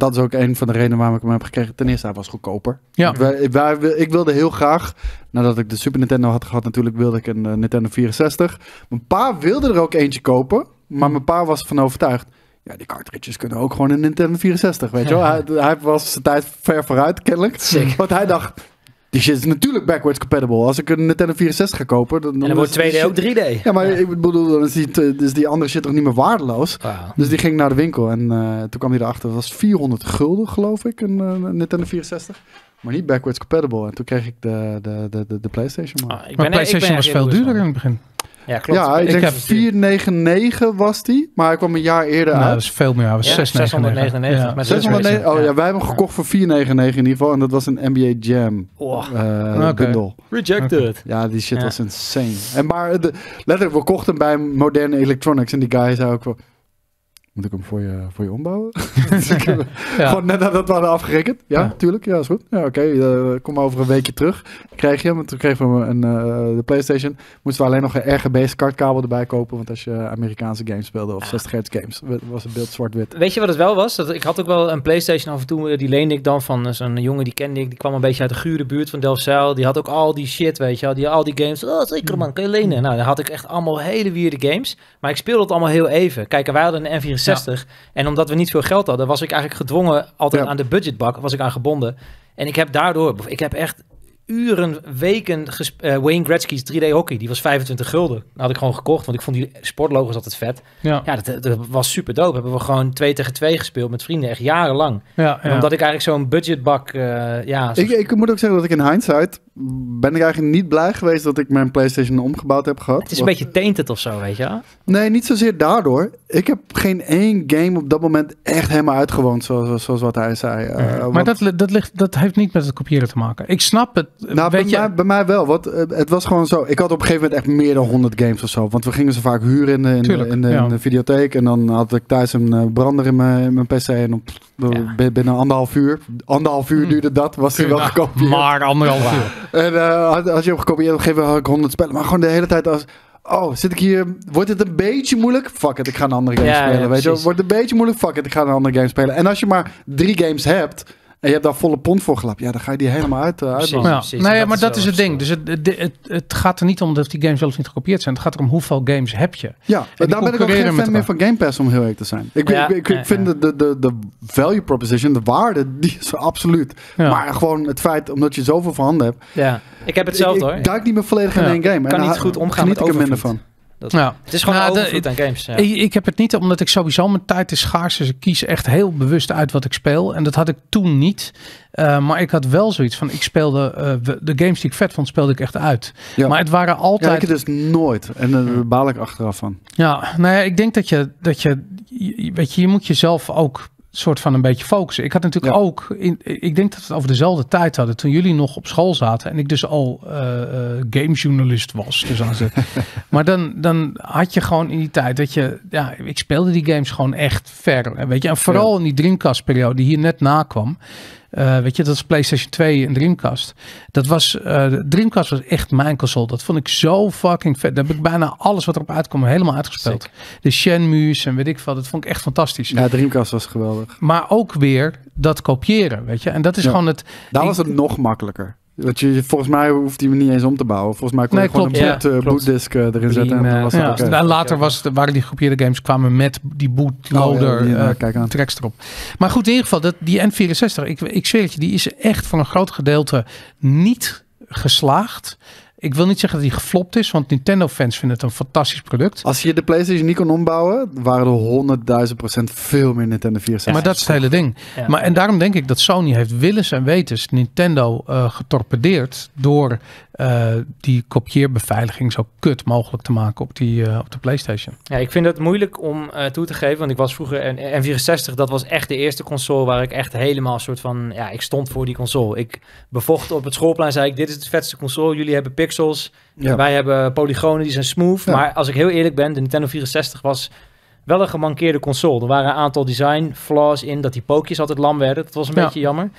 dat is ook een van de redenen waarom ik hem heb gekregen. Ten eerste, hij was goedkoper. Ja. Wij, wij, ik wilde heel graag, nadat ik de Super Nintendo had gehad, natuurlijk wilde ik een uh, Nintendo vierenzestig. Mijn pa wilde er ook eentje kopen, maar mijn pa was ervan overtuigd. Ja, die cartridges kunnen ook gewoon een Nintendo vierenzestig, weet je wel. Hij, hij was zijn tijd ver vooruit, kennelijk. Sick. Want hij dacht, die shit is natuurlijk backwards compatible. Als ik een Nintendo vierenzestig ga kopen... Dan, dan en dan wordt twee D ook drie D. Ja, maar ik bedoel, dan is die, dus die andere shit toch niet meer waardeloos. Wow. Dus die ging naar de winkel en uh, toen kwam hij erachter. Dat was vierhonderd gulden, geloof ik, een, uh, een Nintendo vierenzestig. Maar niet backwards compatible. En toen kreeg ik de, de, de, de, de PlayStation. Man. Ah, ik Maar ben, PlayStation ik ben was echt veel heel duurder in bewust het begin. van. Ja, klopt. Ja, ik, Ik denk heb- vierhonderdnegenennegentig was die. Maar hij kwam een jaar eerder Nou, uit. dat is veel meer. Hij was Ja, zeshonderdnegenennegentig. zeshonderdnegenennegentig. Ja. Met zeshonderdnegen Oh ja, Ja. wij hebben hem gekocht voor vierhonderdnegenennegentig in ieder geval. En dat was een N B A Jam Oh, uh, Oké. bundle. rejected. Ja, die shit Ja. was insane. En maar de, letterlijk, we kochten hem bij Moderne Electronics. En die guy zei ook van... Moet ik hem voor je, voor je ombouwen? Dus ik heb- Ja. Gewoon net nadat we hadden afgerekend. Ja, Ja. tuurlijk. Ja, is goed. Ja, oké. eh, kom maar over een weekje terug. Kreeg je hem. En toen kregen we een, uh, de PlayStation. Moesten we alleen nog een R G B-kaartkabel erbij kopen. Want als je Amerikaanse games speelde of zestig hertz games, was het beeld zwart-wit. Weet je wat het wel was? Dat, ik had ook wel een PlayStation af en toe, die leende ik dan van zo'n jongen die kende ik. Die kwam een beetje uit de gure buurt van Delfzijl. Die had ook al die shit, weet je wel. Die al die games. Oh, zeker man, kan je lenen? Nou, dan had ik echt allemaal hele weirde games. Maar ik speelde het allemaal heel even. Kijk, en wij hadden een N vierenzestig. En omdat we niet veel geld hadden, was ik eigenlijk gedwongen altijd Ja. aan de budgetbak, was ik aan gebonden. En ik heb daardoor, ik heb echt uren, weken gesp- uh, Wayne Gretzky's drie D hockey, die was vijfentwintig gulden. Dat had ik gewoon gekocht, want ik vond die sportlogos altijd vet. Ja. Ja, dat, dat was super dope. Hebben we gewoon twee tegen twee gespeeld met vrienden, echt jarenlang. Ja, En ja. omdat ik eigenlijk zo'n budgetbak, uh, ja... zo- Ik, ik moet ook zeggen dat ik in hindsight... ben ik eigenlijk niet blij geweest dat ik mijn PlayStation omgebouwd heb gehad. het is een Want- beetje tainted of zo, weet je wel? Nee, niet zozeer daardoor. Ik heb geen één game op dat moment echt helemaal uitgewoond, zoals, zoals wat hij zei. Uh, maar want- dat, li- dat, ligt, dat heeft niet met het kopiëren te maken. Ik snap het. Nou, bij, weet je, mij, bij mij wel. Want uh, het was gewoon zo. Ik had op een gegeven moment echt meer dan honderd games of zo. Want we gingen ze vaak huren in de, in, Tuurlijk, de, in, de, ja. in de videotheek. En dan had ik thuis een uh, brander in mijn, in mijn P C. En op, Ja. b- binnen anderhalf uur. Anderhalf uur Mm. duurde dat. Was hij wel Ja, gekopieerd. maar anderhalf uur. En uh, had, als je hem gekopieerd, op een gegeven moment had ik honderd spellen. Maar gewoon de hele tijd als... Oh, zit ik hier... Wordt het een beetje moeilijk? Fuck it, ik ga een andere game Ja, spelen. ja, weet je? precies. Wordt het een beetje moeilijk? Fuck it, ik ga een andere game spelen. En als je maar drie games hebt... en je hebt daar volle pond voor gelapt... ja, dan ga je die helemaal uit, uh, Precies. uitlachen. Ja. precies. Nee, Dat maar is dat wel is het ding. zo. Dus het, het, het, het gaat er niet om dat die games zelfs niet gekopieerd zijn. Het gaat erom hoeveel games heb je. Ja, die daar ben ik ook concurreren geen met fan meer elkaar. van Game Pass om heel eerlijk te zijn. Ik, Ja, ik, ik, ja, ik vind ja. De, de, de value proposition, de waarde, die is er absoluut. Ja. Maar gewoon het feit, omdat je zoveel voor handen hebt... Ja, ik heb hetzelfde ik, hoor. ik duik niet meer volledig in Ja. één game. Kan En niet daar goed omgaan geniet met ik er minder overvloed. van. Dat, Ja. Het is gewoon Nou, een de- overvloed aan games. Ja. Ik, ik heb het niet omdat ik sowieso mijn tijd is schaars. Dus ik kies echt heel bewust uit wat ik speel. En dat had ik toen niet. Uh, maar ik had wel zoiets van, ik speelde uh, de games die ik vet vond, speelde ik echt uit. Ja. Maar het waren Ja, altijd... ik het dus nooit. En uh, daar baal ik achteraf van. Ja, nou ja, ik denk dat je, dat je, je- weet je, je moet jezelf ook soort van een beetje focussen. Ik had natuurlijk Ja. ook, in, ik denk dat we het over dezelfde tijd hadden toen jullie nog op school zaten en ik dus al uh, uh, gamejournalist was. Dus aan ze. Maar dan, dan had je gewoon in die tijd dat je, ja, ik speelde die games gewoon echt ver. Weet je, en vooral Ja. in die Dreamcast-periode die hier net na kwam. Uh, weet je, dat is PlayStation twee en Dreamcast. Dat was, uh, de Dreamcast was echt mijn console. Dat vond ik zo fucking vet. Daar heb ik bijna alles wat erop uitkwam helemaal uitgespeeld. Sick. De Shenmue's en weet ik veel. Dat vond ik echt fantastisch. Ja, Dreamcast was geweldig. Maar ook weer dat kopiëren, weet je. En dat is Ja. gewoon het... Daar ik- was het nog makkelijker. Want je, volgens mij hoeft hij me niet eens om te bouwen. Volgens mij kon Nee, je gewoon klopt. een boot, Ja, uh, klopt. bootdisk uh, erin Beam, zetten. En dan uh, was Ja, het oké. en later was het, waren die gekopieerde games kwamen met die bootloader Oh, ja, ja, eh, kijk aan. tracks erop. Maar goed, in ieder geval, dat, die N vierenzestig, ik, ik zweer het je, die is echt voor een groot gedeelte niet geslaagd. Ik wil niet zeggen dat die geflopt is, want Nintendo-fans vinden het een fantastisch product. Als je de PlayStation niet kon ombouwen, waren er honderdduizend procent veel meer Nintendo vierenzestig. Maar dat is het hele ding. Ja. Maar, en daarom denk ik dat Sony heeft willens en wetens Nintendo uh, getorpedeerd door uh, die kopieerbeveiliging zo kut mogelijk te maken op, die, uh, op de PlayStation. Ja, ik vind het moeilijk om uh, toe te geven, want ik was vroeger een N vierenzestig, dat was echt de eerste console waar ik echt helemaal soort van, ja, ik stond voor die console. Ik bevocht op het schoolplein, zei ik, dit is de vetste console, jullie hebben pixels, Ja. wij hebben polygonen, die zijn smooth. Ja. Maar als ik heel eerlijk ben, de Nintendo vierenzestig was wel een gemankeerde console. Er waren een aantal design flaws in, dat die pookjes altijd lam werden. Dat was een Ja. beetje jammer.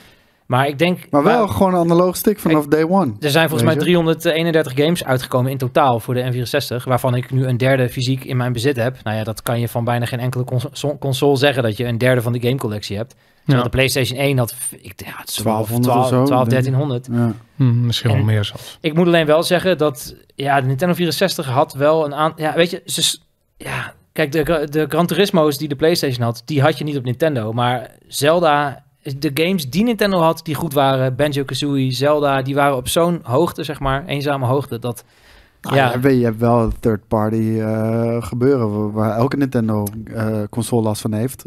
Maar ik denk... Maar wel maar, gewoon een analoog stick vanaf day one. Er zijn volgens Weet mij je? driehonderdeenendertig games uitgekomen in totaal voor de N vierenzestig, waarvan ik nu een derde fysiek in mijn bezit heb. Nou ja, dat kan je van bijna geen enkele console, console zeggen, dat je een derde van de gamecollectie hebt. Terwijl Ja. de PlayStation één had, ik, ja, het is twaalfhonderd of zo, twaalf, denk ik. dertienhonderd. Ja. Hm, misschien wel En- meer zelfs. Ik moet alleen wel zeggen dat ja, de Nintendo vierenzestig had wel een aantal... Ja, weet je, ze, s- ja, kijk, de, de Gran Turismo's die de PlayStation had, die had je niet op Nintendo. Maar Zelda, de games die Nintendo had, die goed waren, Banjo-Kazooie, Zelda, die waren op zo'n hoogte, zeg maar, eenzame hoogte, dat... Nou, Ja. ja. weet je, je hebt wel een third party eh, gebeuren waar elke Nintendo eh, console last van heeft.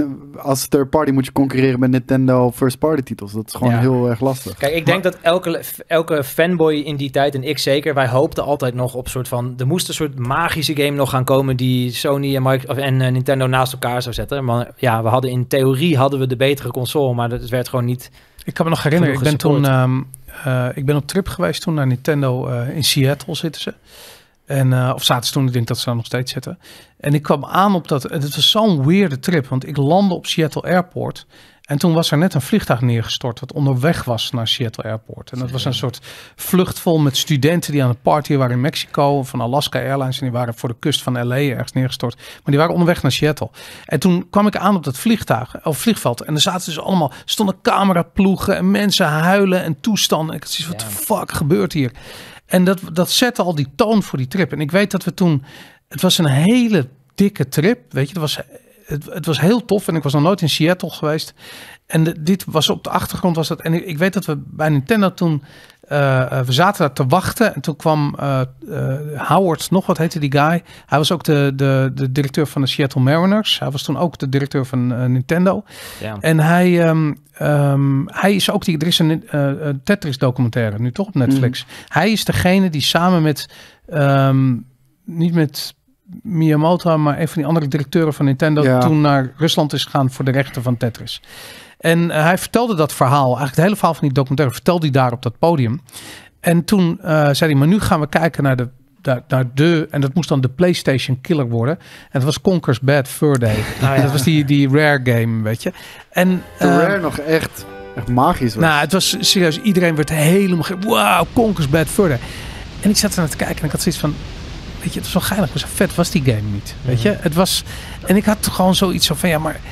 Als third party moet je concurreren met Nintendo first party titels. Dat is gewoon Ja. heel erg lastig. Kijk, ik denk dat elke, elke fanboy in die tijd, en ik zeker, wij hoopten altijd nog op soort van... Er moest een soort magische game nog gaan komen die Sony en, Micro- of, en eh, Nintendo naast elkaar zou zetten. Maar ja, we hadden in theorie hadden we de betere console, maar dat werd gewoon niet... Ik kan me nog herinneren, ik Genoeg ben toen gesupport. ehm, uh, ik ben op trip geweest toen naar Nintendo uh, in Seattle zitten ze. En, uh, of zaten ze toen, ik denk dat ze daar nog steeds zitten. En ik kwam aan op dat, het was zo'n weirde trip, want ik landde op Seattle Airport. En toen was er net een vliegtuig neergestort wat onderweg was naar Seattle Airport. En dat was een soort vlucht vol met studenten die aan het partyen waren in Mexico, van Alaska Airlines. En die waren voor de kust van L A ergens neergestort. Maar die waren onderweg naar Seattle. En toen kwam ik aan op dat vliegtuig, of vliegveld. En er zaten dus allemaal, stonden cameraploegen en mensen huilen en toestanden. Ik had zoiets, wat de fuck gebeurt hier? En dat, dat zette al die toon voor die trip. En ik weet dat we toen, het was een hele dikke trip, weet je. Het was, het, het was heel tof en ik was nog nooit in Seattle geweest. En de, dit was op de achtergrond was dat. En ik, ik weet dat we bij Nintendo toen, uh, uh, we zaten daar te wachten. En toen kwam uh, uh, Howard, nog wat heette die guy. Hij was ook de, de, de directeur van de Seattle Mariners. Hij was toen ook de directeur van uh, Nintendo. Ja. En hij, um, um, hij is ook die, er is een uh, Tetris documentaire nu toch op Netflix. Mm. Hij is degene die samen met, um, niet met Miyamoto, maar een van die andere directeuren van Nintendo, ja, toen naar Rusland is gegaan voor de rechten van Tetris. En uh, hij vertelde dat verhaal, eigenlijk het hele verhaal van die documentaire, vertelde hij daar op dat podium. En toen uh, zei hij, maar nu gaan we kijken naar de, naar, naar de, en dat moest dan de PlayStation Killer worden. En dat was Conker's Bad Fur Day. Ah, ja. Dat was die, die Rare game, weet je. En de uh, Rare nog echt, echt magisch was. Nou, het was serieus, iedereen werd helemaal, wauw, Conker's Bad Fur Day. En ik zat er naar te kijken en ik had zoiets van, weet je, het was wel geinig, maar zo vet was die game niet, weet je. Mm-hmm. Het was, en ik had gewoon zoiets van, ja, maar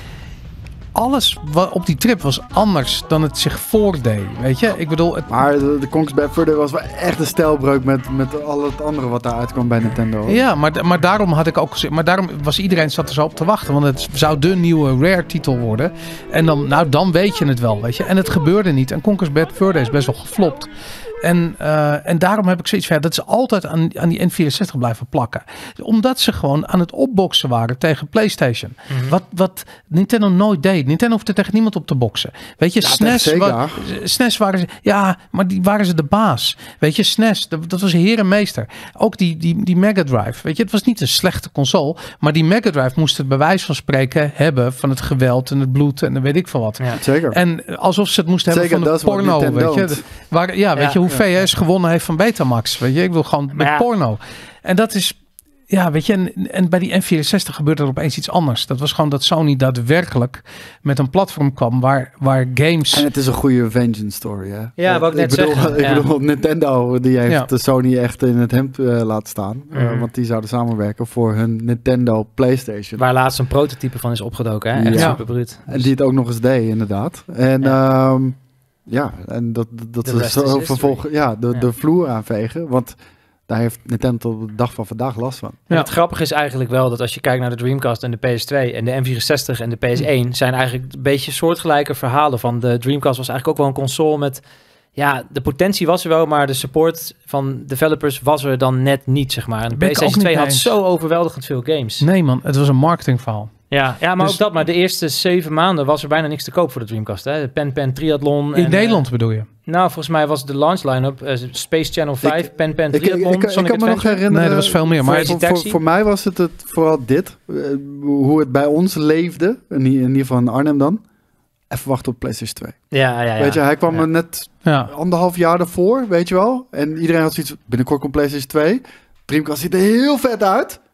alles wat op die trip was anders dan het zich voordeed, weet je. Ik bedoel... Het... Maar de, de Conker's Bad Fur Day was wel echt een stijlbreuk met, met al het andere wat daar uitkwam bij Nintendo. Ja, maar, maar daarom had ik ook gezegd, maar daarom was iedereen zat er zo op te wachten, want het zou de nieuwe Rare titel worden. En dan, nou, dan weet je het wel, weet je. En het gebeurde niet. En Conker's Bad Fur Day is best wel geflopt. En, uh, en daarom heb ik zoiets van, ja, dat ze altijd aan, aan die N vierenzestig blijven plakken. Omdat ze gewoon aan het opboksen waren tegen PlayStation. Mm-hmm. Wat, wat Nintendo nooit deed. Nintendo hoefde tegen niemand op te boksen. Weet je, ja, S N E S, wa- S N E S waren ze, ja, maar die waren ze de baas. Weet je, S N E S, dat, dat was heer en meester. Ook die, die, die Mega Drive, weet je, het was niet een slechte console, maar die Mega Drive moest het bij wijze van spreken hebben van het geweld en het bloed en dan weet ik veel wat. Ja, zeker. En alsof ze het moesten zeker, hebben van de porno, weet je. Waar, ja, weet ja. je, hoe V S gewonnen heeft van Betamax, weet je. Ik wil gewoon met ja. porno. En dat is, ja, weet je, en, en bij die N vierenzestig gebeurde er opeens iets anders. Dat was gewoon dat Sony daadwerkelijk met een platform kwam waar, waar games... En het is een goede vengeance story, hè? Ja, wat ik net bedoel, zeggen. Ik ja. bedoel, Nintendo, die heeft ja. de Sony echt in het hemd uh, laten staan. Mm-hmm. Uh, want die zouden samenwerken voor hun Nintendo PlayStation. Waar laatst een prototype van is opgedoken, hè? Echt ja. super bruut. En die het ook nog eens deed, inderdaad. En... Ja. Um, Ja, en dat, dat ze zo vervolgens ja, de, ja. de vloer aanvegen. Want daar heeft Nintendo tot de dag van vandaag last van. Ja. Het grappige is eigenlijk wel dat als je kijkt naar de Dreamcast en de P S twee en de N vierenzestig en de P S één... zijn eigenlijk een beetje soortgelijke verhalen van de Dreamcast. Was eigenlijk ook wel een console met... Ja, de potentie was er wel, maar de support van developers was er dan net niet, zeg maar. En de PlayStation twee had zo overweldigend veel games. Nee man, het was een marketingverhaal. Ja, ja, maar dus, ook dat. Maar de eerste zeven maanden was er bijna niks te koop voor de Dreamcast. Hè? De Pen Pen Triathlon. In en, Nederland uh, bedoel je? Nou, volgens mij was de launch line-up uh, Space Channel vijf, ik, Pen Pen Triathlon, ik, ik, ik, Sonic ik kan me nog herinneren. Nee, er was veel meer. Maar voor, voor, voor mij was het, het vooral dit. Uh, hoe het bij ons leefde. In, in ieder geval in Arnhem dan. Even wachten op PlayStation twee. Ja, ja, ja. Weet je, hij kwam ja. er net ja. anderhalf jaar ervoor, weet je wel. En iedereen had zoiets, binnenkort komt PlayStation twee. Dreamcast ziet er heel vet uit.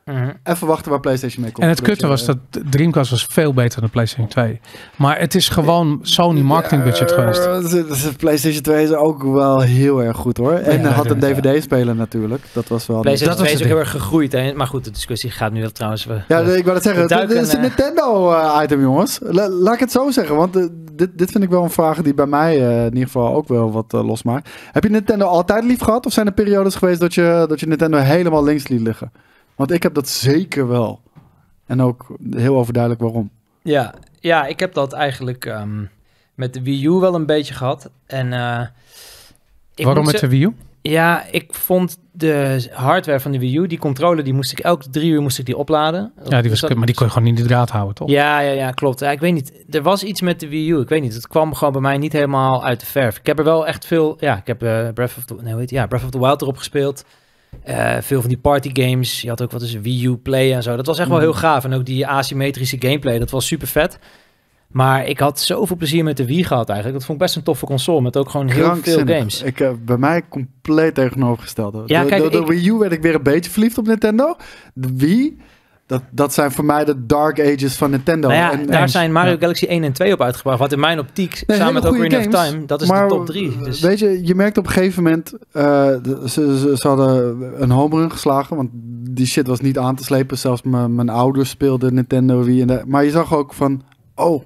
Mm-hmm. Even wachten waar PlayStation mee komt. En het kutte was dat Dreamcast was veel beter dan de PlayStation twee. Maar het is gewoon Sony marketing budget geweest. De PlayStation twee is ook wel heel erg goed hoor. En ja, had een ja. D V D-speler natuurlijk. Dat was wel... PlayStation dat twee was is ook het heel erg gegroeid. Hè? Maar goed, de discussie gaat nu wel trouwens... We, Ja, ik wou het zeggen. duiken, Dit is een uh, Nintendo-item, jongens. La- laat ik het zo zeggen, want uh, dit, dit vind ik wel een vraag die bij mij uh, in ieder geval ook wel wat uh, losmaakt. Heb je Nintendo altijd lief gehad? Of zijn er periodes geweest dat je, dat je Nintendo helemaal links liet liggen? Want ik heb dat zeker wel. En ook heel overduidelijk waarom. Ja, ja, ik heb dat eigenlijk um, met de Wii U wel een beetje gehad. En, uh, ik Waarom moet met ze- de Wii U? Ja, ik vond de hardware van de Wii U, die controller, die moest ik elke drie uur moest ik die opladen. Ja, die was, Dus dat- maar die kon je gewoon niet in de draad houden, toch? Ja, ja, ja, klopt. Ja, ik weet niet. Er was iets met de Wii U. Ik weet niet. Het kwam gewoon bij mij niet helemaal uit de verf. Ik heb er wel echt veel... Ja, ik heb uh, Breath of the... Nee, hoe heet die? Ja, Breath of the Wild erop gespeeld. Uh, veel van die party games. Je had ook wat is Wii U Play en zo. Dat was echt wel heel gaaf. En ook die asymmetrische gameplay. Dat was super vet. Maar ik had zoveel plezier met de Wii gehad eigenlijk. Dat vond ik best een toffe console. Met ook gewoon heel veel Krankzinnig. games. Ik, uh, bij mij compleet tegenovergesteld. Ja, de, kijk, de, de ik- Wii U werd ik weer een beetje verliefd op Nintendo. De Wii, dat, dat zijn voor mij de dark ages van Nintendo. Nou ja, En- daar en- zijn Mario ja. Galaxy één en twee op uitgebracht. Wat in mijn optiek, Nee, samen met hele Ocarina of goede games, Time, dat is maar, de top drie. Dus. Weet je, je merkt op een gegeven moment... uh, de- ze, ze, ze hadden een home run geslagen, want die shit was niet aan te slepen. Zelfs m- mijn ouders speelden Nintendo Wii. En de, maar je zag ook van... Oh,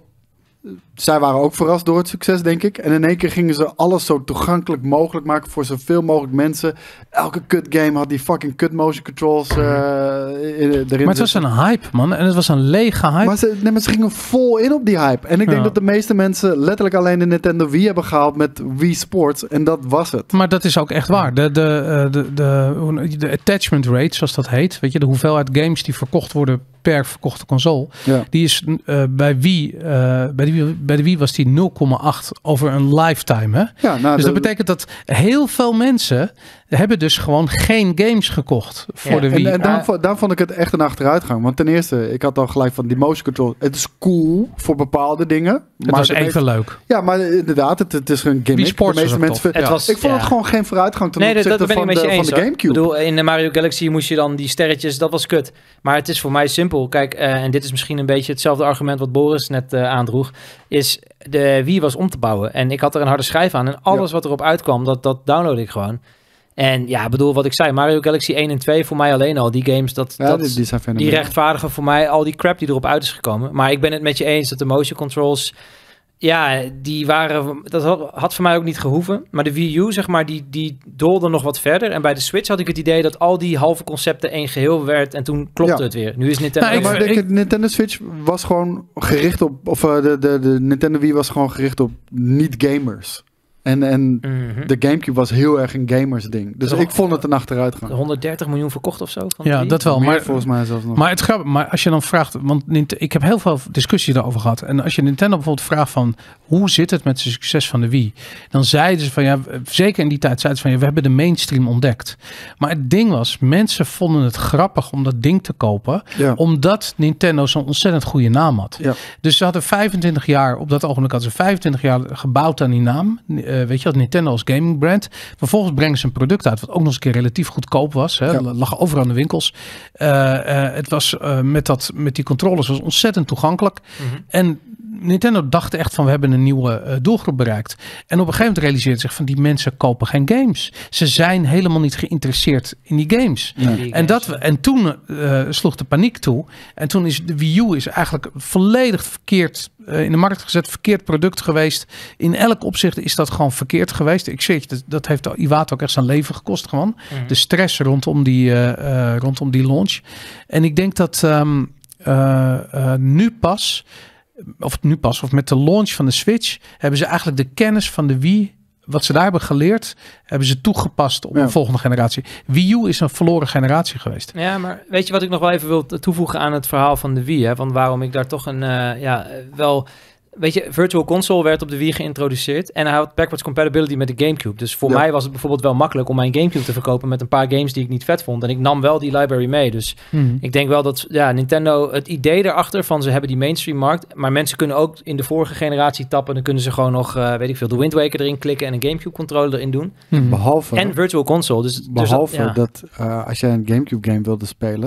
zij waren ook verrast door het succes, denk ik. En in één keer gingen ze alles zo toegankelijk mogelijk maken voor zoveel mogelijk mensen. Elke kut game had die fucking kut motion controls uh, in, erin. Maar het was zitten. een hype, man. En het was een lege hype. Maar ze, nee, maar ze gingen vol in op die hype. En ik denk Ja. dat de meeste mensen letterlijk alleen de Nintendo Wii hebben gehaald met Wii Sports. En dat was het. Maar dat is ook echt waar. De, de, eh, de, de, hoe- de attachment rate, zoals dat heet. Weet je, de hoeveelheid games die verkocht worden per verkochte console. Ja. Die is uh, bij Wii, uh, bij, de Wii, bij de Wii was die nul komma acht over een lifetime. Hè? Ja, nou, Dus de- dat betekent dat heel veel mensen hebben dus gewoon geen games gekocht voor Ja, de En, Wii. en daarom, Ah. vo- daarom vond ik het echt een achteruitgang. Want ten eerste, ik had al gelijk van die motion control. Het is cool voor bepaalde dingen. Het maar was de even meeste- leuk. Ja, maar inderdaad, het, het is een gimmick. Wii Sports de meeste was ook mensen tof. Het was- Ik vond ja. het gewoon geen vooruitgang ten Nee, dat, opzichte dat ben ik van, met de, je van eens. de hoor. Gamecube. Ik bedoel, in de Mario Galaxy moest je dan die sterretjes, dat was kut. Maar het is voor mij simpel. Kijk, uh, en dit is misschien een beetje hetzelfde argument wat Boris net uh, aandroeg. Is de Wii was om te bouwen. En ik had er een harde schijf aan. En alles wat erop uitkwam, dat, dat download ik gewoon. En ja, bedoel wat ik zei. Mario Galaxy één en twee voor mij alleen al. Die games, dat, Ja, dat, die, die zijn die fenomenaal. rechtvaardigen voor mij al die crap die erop uit is gekomen. Maar ik ben het met je eens dat de motion controls... Ja, die waren... Dat had, had voor mij ook niet gehoeven. Maar de Wii U, zeg maar, die, die doolde nog wat verder. En bij de Switch had ik het idee dat al die halve concepten één geheel werd. En toen klopte Ja. het weer. Nu is Nintendo... Nou, Ja, maar ik- ik denk, de Nintendo Switch was gewoon gericht op... Of uh, de, de, de Nintendo Wii was gewoon gericht op niet-gamers. En, en Mhm. de Gamecube was heel erg een gamers ding. Dus Ja. ik vond het een achteruitgang. honderddertig miljoen verkocht of zo? Van de Ja, Wii? dat wel. Meer Maar, volgens mij zelfs nog. maar het grappige, maar als je dan vraagt, want Nint- ik heb heel veel discussies daarover gehad. En als je Nintendo bijvoorbeeld vraagt van hoe zit het met het succes van de Wii, dan zeiden ze van ja, zeker in die tijd zeiden ze van ja, we hebben de mainstream ontdekt. Maar het ding was, mensen vonden het grappig om dat ding te kopen, ja. omdat Nintendo zo'n ontzettend goede naam had. Ja. Dus ze hadden vijfentwintig jaar, op dat ogenblik hadden ze vijfentwintig jaar gebouwd aan die naam. Uh, weet je, als Nintendo als gaming brand. Vervolgens brengen ze een product uit wat ook nog eens een keer relatief goedkoop was. Hè. Ja. Lag overal in de winkels. Uh, uh, het was uh, met, dat, met die controllers was ontzettend toegankelijk. Mhm. En Nintendo dacht echt van we hebben een nieuwe uh, doelgroep bereikt. En op een gegeven moment realiseerde zich van die mensen kopen geen games. Ze zijn helemaal niet geïnteresseerd in die games. Die En, games, dat, ja. en toen uh, sloeg de paniek toe. En toen is de Wii U is eigenlijk volledig verkeerd uh, in de markt gezet. Verkeerd product geweest. In elk opzicht is dat gewoon verkeerd geweest. Ik zeg je, dat, dat heeft Iwata ook echt zijn leven gekost gewoon. Mhm. De stress rondom die, uh, uh, rondom die launch. En ik denk dat um, uh, uh, nu pas... Of nu pas, of met de launch van de Switch... hebben ze eigenlijk de kennis van de Wii... wat ze daar hebben geleerd... hebben ze toegepast op Ja. de volgende generatie. Wii U is een verloren generatie geweest. Ja, maar weet je wat ik nog wel even wil toevoegen aan het verhaal van de Wii? Hè? Want waarom ik daar toch een, uh, ja, wel... Weet je, Virtual Console werd op de Wii geïntroduceerd en hij had backwards compatibility met de Gamecube. Dus voor Ja. mij was het bijvoorbeeld wel makkelijk om mijn Gamecube te verkopen met een paar games die ik niet vet vond. En ik nam wel die library mee. Dus Hmm. ik denk wel dat ja, Nintendo, het idee erachter van ze hebben die mainstream markt, maar mensen kunnen ook in de vorige generatie tappen. Dan kunnen ze gewoon nog, uh, weet ik veel, de Wind Waker erin klikken en een Gamecube controller erin doen. Hmm. Behalve, En Virtual Console. Dus, behalve dus dat, ja. dat uh, als jij een Gamecube game wilde spelen...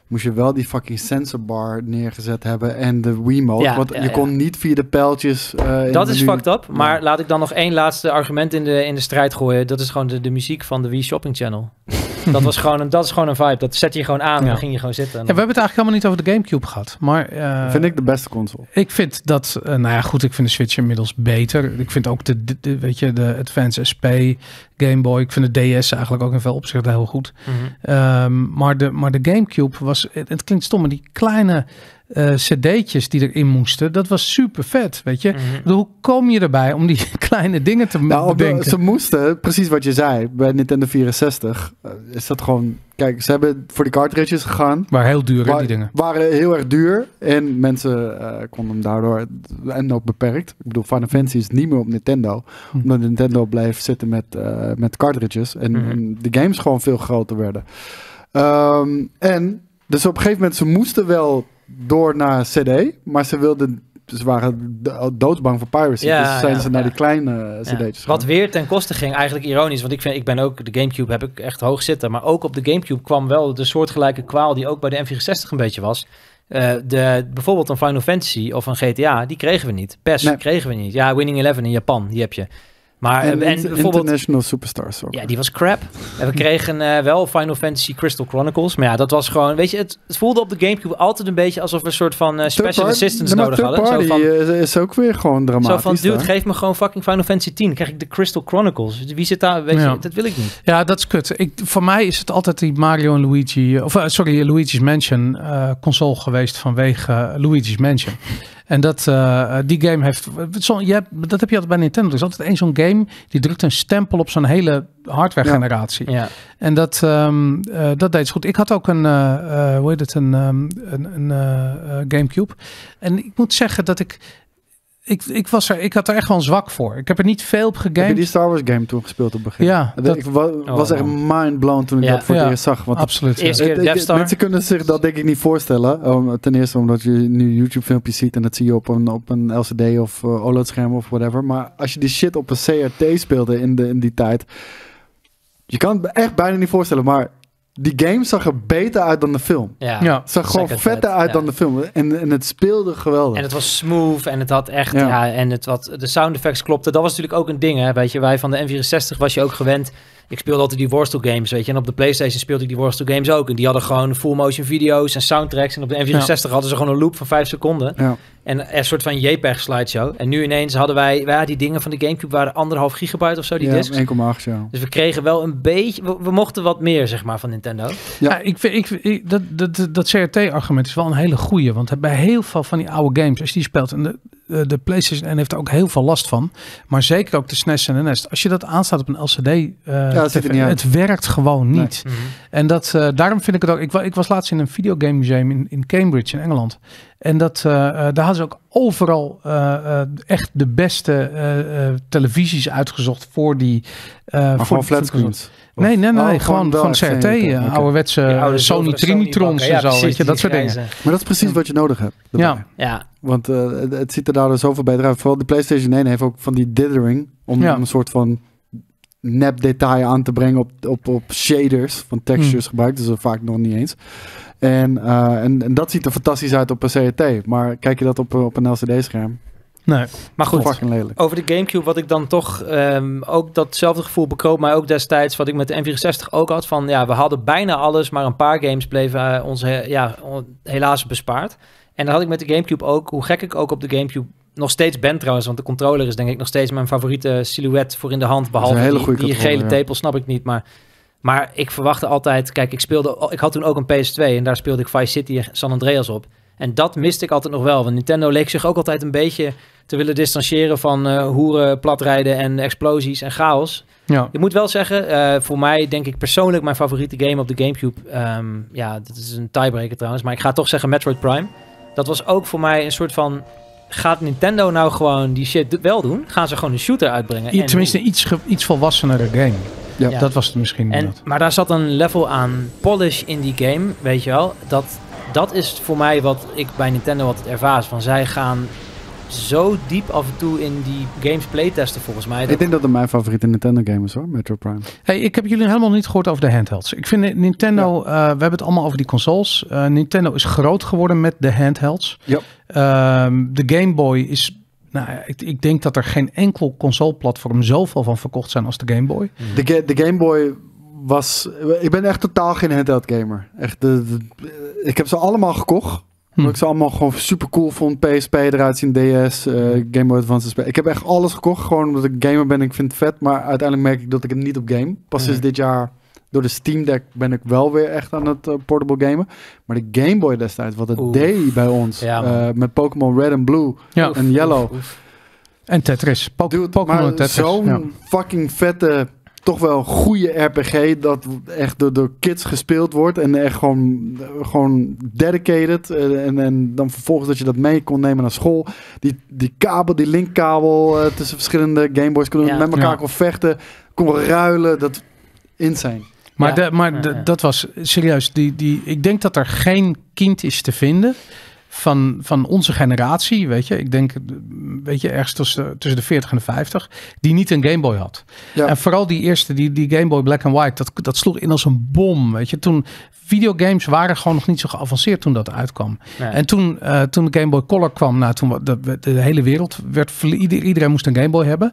moest je wel die fucking sensorbar neergezet hebben en de Wiimote. Ja, want ja, je kon ja. niet via de pijltjes... Uh, in Dat het is menu- fucked up. Maar Ja. laat ik dan nog één laatste argument in de, in de strijd gooien. Dat is gewoon de, de muziek van de Wii Shopping Channel. dat, was gewoon een, dat is gewoon een vibe. Dat zet je gewoon aan en Ja. dan ging je gewoon zitten. En Ja, we dan- hebben het eigenlijk helemaal niet over de Gamecube gehad. Maar uh, Vind ik de beste console. ik vind dat, uh, nou ja, goed, ik vind de Switch inmiddels beter. Ik vind ook de, de, de weet je, de Advance S P, Game Boy. Ik vind de D S eigenlijk ook in veel opzichten heel goed. Mhm. Um, maar, de, maar de Gamecube was, het, het klinkt stom, maar die kleine uh, cd'tjes die erin moesten, dat was super vet, weet je. Mhm. Ik bedoel, hoe kom je erbij om die kleine dingen te Nou, op de- bedenken? ze moesten, precies wat je zei, bij Nintendo vierenzestig, uh, is dat gewoon... Kijk, ze hebben voor die cartridges gegaan. Maar heel duur, hè, Wa- die dingen. waren heel erg duur en mensen uh, konden hem daardoor en ook beperkt. Ik bedoel, Final Fantasy is niet meer op Nintendo, Hm. omdat Nintendo bleef zitten met, uh, met cartridges en, Mhm. en de games gewoon veel groter werden. Um, en dus op een gegeven moment, ze moesten wel door naar C D, maar ze wilden, ze waren do- doodsbang voor piracy, Ja, dus zijn ja, ze naar ja. die kleine uh, Ja. cd'tjes Wat gegaan. weer ten koste ging, eigenlijk ironisch. Want ik, vind, ik ben ook, de Gamecube heb ik echt hoog zitten. Maar ook op de Gamecube kwam wel de soortgelijke kwaal die ook bij de N vierenzestig een beetje was. Uh, de, bijvoorbeeld een Final Fantasy of een G T A, die kregen we niet. P E S Nee. kregen we niet. Ja, Winning Eleven in Japan, die heb je. Maar En, en, en Inter- bijvoorbeeld... International Superstars ook. Ja, die was crap. En we kregen uh, wel Final Fantasy Crystal Chronicles. Maar ja, dat was gewoon... Weet je, het, het voelde op de Gamecube altijd een beetje alsof we een soort van uh, Third special party- assistance nee, maar nodig hadden. third Zo party, van, uh, is ook weer gewoon dramatisch. zo van, dude, hè? geef me gewoon fucking Final Fantasy tien. Dan krijg ik de Crystal Chronicles. Wie zit daar? Weet Ja. je, dat wil ik niet. Ja, dat is kut. Ik, voor mij is het altijd die Mario en Luigi, of uh, sorry, Luigi's Mansion uh, console geweest vanwege uh, Luigi's Mansion. En dat, uh, die game heeft, zo, je hebt, dat heb je altijd bij Nintendo. Er is altijd één zo'n game, die drukt een stempel op zo'n hele hardware generatie. Ja. En dat, um, uh, dat deed ze goed. Ik had ook een, uh, uh, hoe heet het, een, um, een, een uh, uh, Gamecube. En ik moet zeggen dat ik, ik, ik, was er, ik had er echt wel een zwak voor. Ik heb er niet veel op Heb je gegamed. die Star Wars game toen gespeeld op het begin? Ja, Dat, dat- ik wa- was echt mind blown toen ik Ja. dat voor het Ja. eerst zag. Want Absoluut. ja. Eerst keer het- Death ik- Star. mensen kunnen zich dat denk ik niet voorstellen. Um, ten eerste omdat je nu YouTube filmpjes ziet en dat zie je op een, op een L C D of uh, O L E D-scherm of whatever. Maar als je die shit op een C R T speelde in, de, in die tijd, je kan het echt bijna niet voorstellen, maar die game zag er beter uit dan de film. Ja. Ja. Het zag gewoon Second vetter Death, uit ja. dan de film. En, en het speelde geweldig. En het was smooth en het had echt, Ja. ja, en het wat, de sound effects klopten. Dat was natuurlijk ook een ding, hè. Weet je, wij van de N vierenzestig was je ook gewend. Ik speelde altijd die worstelgames, weet je. En op de PlayStation speelde ik die worstelgames ook. En die hadden gewoon full motion video's en soundtracks. En op de N vierenzestig hadden ze gewoon een loop van vijf seconden. Ja. En een soort van JPEG slideshow. En nu ineens hadden wij, ja, die dingen van de Gamecube waren anderhalf gigabyte of zo, die Ja, discs. één komma acht, ja. Dus we kregen wel een beetje, we, we mochten wat meer, zeg maar, van Nintendo. Ja. Ja, ik vind, ik, ik, dat, dat, dat C R T-argument is wel een hele goeie. Want bij heel veel van die oude games, als je die speelt, en de, de PlayStation en heeft er ook heel veel last van. Maar zeker ook de S N E S en de N E S. Als je dat aanstaat op een L C D, uh, dat ziet er niet uit. het werkt gewoon niet. Mhm. En dat, uh, daarom vind ik het ook. Ik, wa- ik was laatst in een videogame museum in, in Cambridge in Engeland. En dat, uh, uh, daar hadden ze ook overal uh, uh, echt de beste uh, uh, televisies uitgezocht voor die. Uh, Maar voor gewoon voor- flatscreens. Nee, nee, nee, Oh, nee, gewoon, wel gewoon C R T, echt, uh, oké. ouderwetse Die uh, oude Sony zilveren Trinitrons Sony-bakken. en zo, Ja, weet je, dat precies, soort die dingen. grijze. Maar dat is precies wat je nodig hebt. Ja. daarbij. Ja, Want uh, het, het ziet er daardoor zoveel beter uit. Vooral de PlayStation één heeft ook van die dithering. Om Ja. een soort van nep detail aan te brengen op, op, op shaders van textures Hmm. gebruikt. Dus dat vaak nog niet eens. En, uh, en, en dat ziet er fantastisch uit op een C R T. Maar kijk je dat op, op een L C D-scherm? Nee. maar goed. Fucking lelijk. Over de Gamecube, wat ik dan toch um, ook datzelfde gevoel bekroop mij ook destijds, wat ik met de N vierenzestig ook had, van ja, we hadden bijna alles, maar een paar games bleven uh, ons he- ja, on- helaas bespaard. En dat had ik met de Gamecube ook, hoe gek ik ook op de Gamecube nog steeds ben trouwens, want de controller is denk ik nog steeds mijn favoriete silhouet voor in de hand, behalve een hele die, goede die controller, gele ja. tepel, snap ik niet, maar... Maar ik verwachtte altijd, kijk, ik speelde, ik had toen ook een P S twee en daar speelde ik Vice City en San Andreas op. En dat miste ik altijd nog wel, want Nintendo leek zich ook altijd een beetje te willen distancieren van uh, hoeren, platrijden en explosies en chaos. Ja. Ik moet wel zeggen, uh, voor mij denk ik persoonlijk mijn favoriete game op de Gamecube. Um, ja, dat is een tiebreaker trouwens, maar ik ga toch zeggen Metroid Prime. Dat was ook voor mij een soort van, gaat Nintendo nou gewoon die shit wel doen? Gaan ze gewoon een shooter uitbrengen? I- En- Tenminste, iets, ge- iets volwassenere game. Ja. Ja. Dat was het misschien. En, inderdaad. maar daar zat een level aan polish in die game, weet je wel. Dat, dat is voor mij wat ik bij Nintendo altijd ervaar. Van zij gaan zo diep af en toe in die games playtesten volgens mij. Dat... Ik denk dat het mijn favoriete Nintendo game is hoor, Metro Prime. Hey, ik heb jullie helemaal niet gehoord over de handhelds. Ik vind Nintendo, ja. uh, we hebben het allemaal over die consoles. Uh, Nintendo is groot geworden met de handhelds. Ja. Uh, de Game Boy is... Nou, ik, ik denk dat er geen enkel console-platform zoveel van verkocht zijn als de Game Boy. De, ga- de Game Boy was... Ik ben echt totaal geen handheld gamer. Echt, de, de, ik heb ze allemaal gekocht. Hm. Omdat ik ze allemaal gewoon super cool vond. P S P eruit zien, D S, uh, Game Boy Advance. Spelen. Ik heb echt alles gekocht. Gewoon omdat ik gamer ben. Ik vind het vet. Maar uiteindelijk merk ik dat ik het niet op game. Pas sinds dit jaar... Door de Steam Deck ben ik wel weer echt aan het uh, portable gamen. Maar de Game Boy destijds, wat het Oef. deed bij ons. Ja, uh, met Pokémon Red en Blue Ja. en Yellow. Oef, oef. En Tetris. Po- Dude, Pokémon maar en Tetris. zo'n Ja. fucking vette, toch wel goede R P G... dat echt door, door kids gespeeld wordt. En echt gewoon, gewoon dedicated. En, en dan vervolgens dat je dat mee kon nemen naar school. Die, die kabel, die linkkabel uh, tussen verschillende Game Boys. Kon Ja. met elkaar Ja. kon vechten. Kon ruilen. Dat insane. Maar, Ja. de, maar Ja, de- ja. dat was serieus. Die, die, ik denk dat er geen kind is te vinden van, van onze generatie. Weet je, ik denk weet je, ergens tussen, tussen de veertig en de vijftig. Die niet een Game Boy had. Ja. En vooral die eerste, die, die Game Boy Black and White. Dat, dat sloeg in als een bom. Weet je, toen videogames waren gewoon nog niet zo geavanceerd toen dat uitkwam. Nee. En toen, uh, toen de Game Boy Color kwam, nou, toen wa- de, de, de hele wereld werd, verli- ieder- iedereen moest een Game Boy hebben.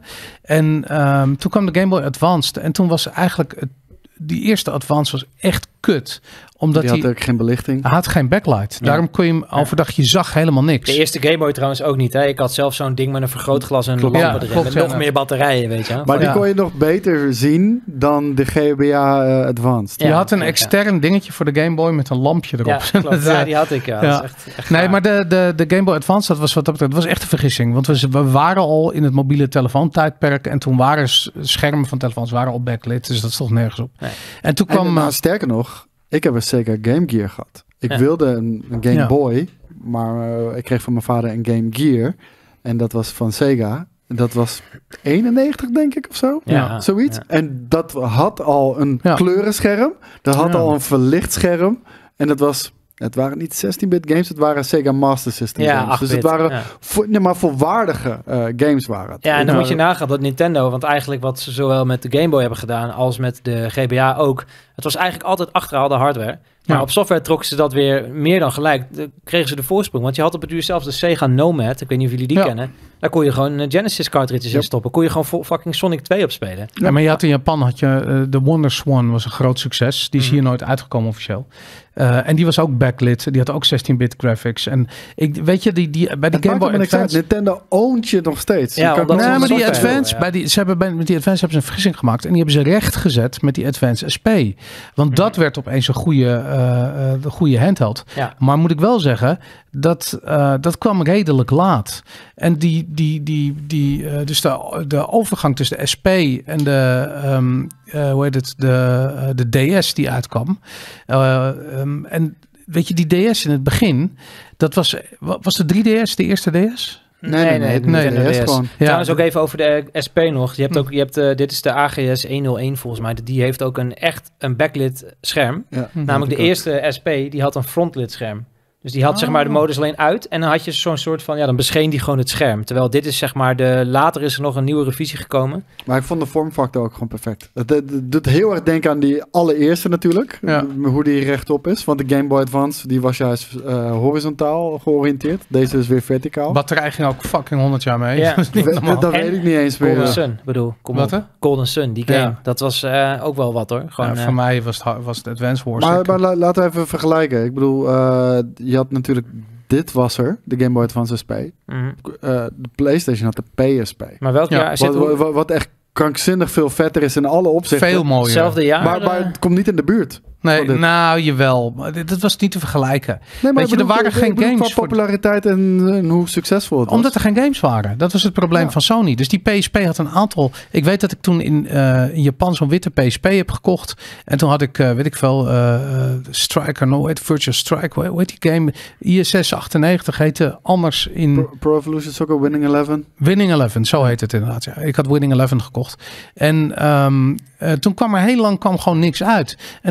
En um, toen kwam de Game Boy Advanced. En toen was eigenlijk, het, die eerste Advanced was echt kut. Omdat Die hij had ook geen belichting. hij had geen backlight. Ja. Daarom kon je hem overdag, je zag helemaal niks. De eerste Game Boy trouwens ook niet. Hè? Ik had zelf zo'n ding met een vergrootglas en Klopt. lampen Ja, erin. klopt, met ja. nog meer batterijen, weet je. Maar die Ja. kon je nog beter zien dan de G B A uh, Advanced. Je Ja, had een ja, ja. extern dingetje voor de Game Boy met een lampje erop. Ja, klopt. Ja, die had ik. Ja. Ja. Dat is echt, echt Nee, gaaf. maar de, de, de Game Boy Advance, dat was wat dat betreft, was echt een vergissing. Want we, we waren al in het mobiele telefoontijdperk. En toen waren s- schermen van telefoons waren al backlit. Dus dat stond nergens op. Nee. En toen En, kwam... nou, eh, sterker nog, ik heb een Sega Game Gear gehad. Ik Ja. wilde een, een Game Ja. Boy, maar uh, ik kreeg van mijn vader een Game Gear. En dat was van Sega. En dat was eenennegentig, denk ik, of zo. Ja. Zoiets. Ja. En dat had al een Ja. kleurenscherm. Dat had Ja. al een verlicht scherm. En dat was... Het waren niet zestien-bit games, het waren Sega Master System Ja, games. Dus acht het waren ja. vo- nee, maar volwaardige uh, games waren het. Ja, en dan Ik- moet je nagaan dat Nintendo, want eigenlijk wat ze zowel met de Game Boy hebben gedaan als met de G B A ook, het was eigenlijk altijd achterhaalde hardware. Maar Ja. op software trokken ze dat weer meer dan gelijk. De, kregen ze de voorsprong. Want je had op het duur zelfs de Sega Nomad. Ik weet niet of jullie die Ja. kennen. Daar kon je gewoon uh, Genesis cartridges Yep. in stoppen. Kon je gewoon vo- fucking Sonic twee op spelen. ja, maar je had in Japan had je uh, de Wonder Swan was een groot succes. Die is Mhm. hier nooit uitgekomen officieel. Uh, en die was ook backlit. Die had ook zestien-bit graphics. En ik weet je, die, die, bij die Het Game maakt Boy me niks uit. Advance... Nintendo ownt je nog steeds. Ja, Je kan omdat Nee, ze maar die software Advance, wil, ja. bij die, ze hebben bij met die Advance hebben ze een vergissing gemaakt en die hebben ze recht gezet met die Advance S P. Want dat werd opeens een goede, uh, uh, de goede handheld. Ja. Maar moet ik wel zeggen, dat, uh, dat kwam redelijk laat. En die, die, die, die uh, dus de, de overgang tussen de S P en de, um, uh, hoe heet het, de, uh, de D S die uitkwam. Uh, um, en weet je, die D S in het begin, dat was, was de drie D S de eerste D S? Nee, nee, nee. de nee, Nintendo nee, D S. gewoon. Ja, Trouwens ook even over de S P nog. Je hebt Hm. ook, je hebt, uh, dit is de A G S honderdéén volgens mij. Die heeft ook een echt een backlit scherm. Ja, Hm. Namelijk de ik ook. eerste S P, die had een frontlit scherm. Dus die had zeg maar de Oh. modus alleen uit. En dan had je zo'n soort van, ja, dan bescheen die gewoon het scherm. Terwijl dit is zeg maar de, later is er nog een nieuwe revisie gekomen. Maar ik vond de vormfactor ook gewoon perfect. Het, het- het doet heel erg denken aan die allereerste natuurlijk. Ja. Hoe die rechtop is. Want de Game Boy Advance die was juist uh, horizontaal georiënteerd. Deze is weer verticaal. batterij ging ook fucking honderd jaar mee. Ja. Dat is niet We- normaal. dat En weet ik niet eens Golden meer. Sun, bedoel. Kom Wat, op. hè? Golden Sun, die game. Ja. Dat was uh, ook wel wat hoor. Gewoon, Ja, uh, voor mij was het, ha- was het Advance Wars. Maar, Ik- maar la- laten we even vergelijken. Ik bedoel, uh, je had natuurlijk... Dit was er, de Game Boy Advance S P. Uh, mhm. de PlayStation had de P S P. Maar welk Ja, jaar zit Wat, hoe- wat, wat echt krankzinnig veel vetter is in alle opzichten. veel mooier. hetzelfde jaar? Maar, maar uh, het komt niet in de buurt. Nee, van dit. nou jawel. Maar dit- Dat was niet te vergelijken. Nee, Weet je, er waren ik geen ik bedoel games qua voor- populariteit en, en hoe succesvol het was. Omdat er geen games waren. Dat was het probleem Ja. van Sony. Dus die P S P had een aantal... Ik weet dat ik toen in, uh, in Japan zo'n witte P S P heb gekocht. En toen had ik, uh, weet ik veel, uh, uh, Striker, no, heet Virtual Strike. Hoe hoe heet die game? I S S achtennegentig heette anders in... Pro, Pro Evolution Soccer Winning eleven. Winning Eleven, zo heet het inderdaad. Ja. Ik had Winning Eleven gekocht. En um, uh, toen kwam er heel lang kwam gewoon niks uit. En toen was pas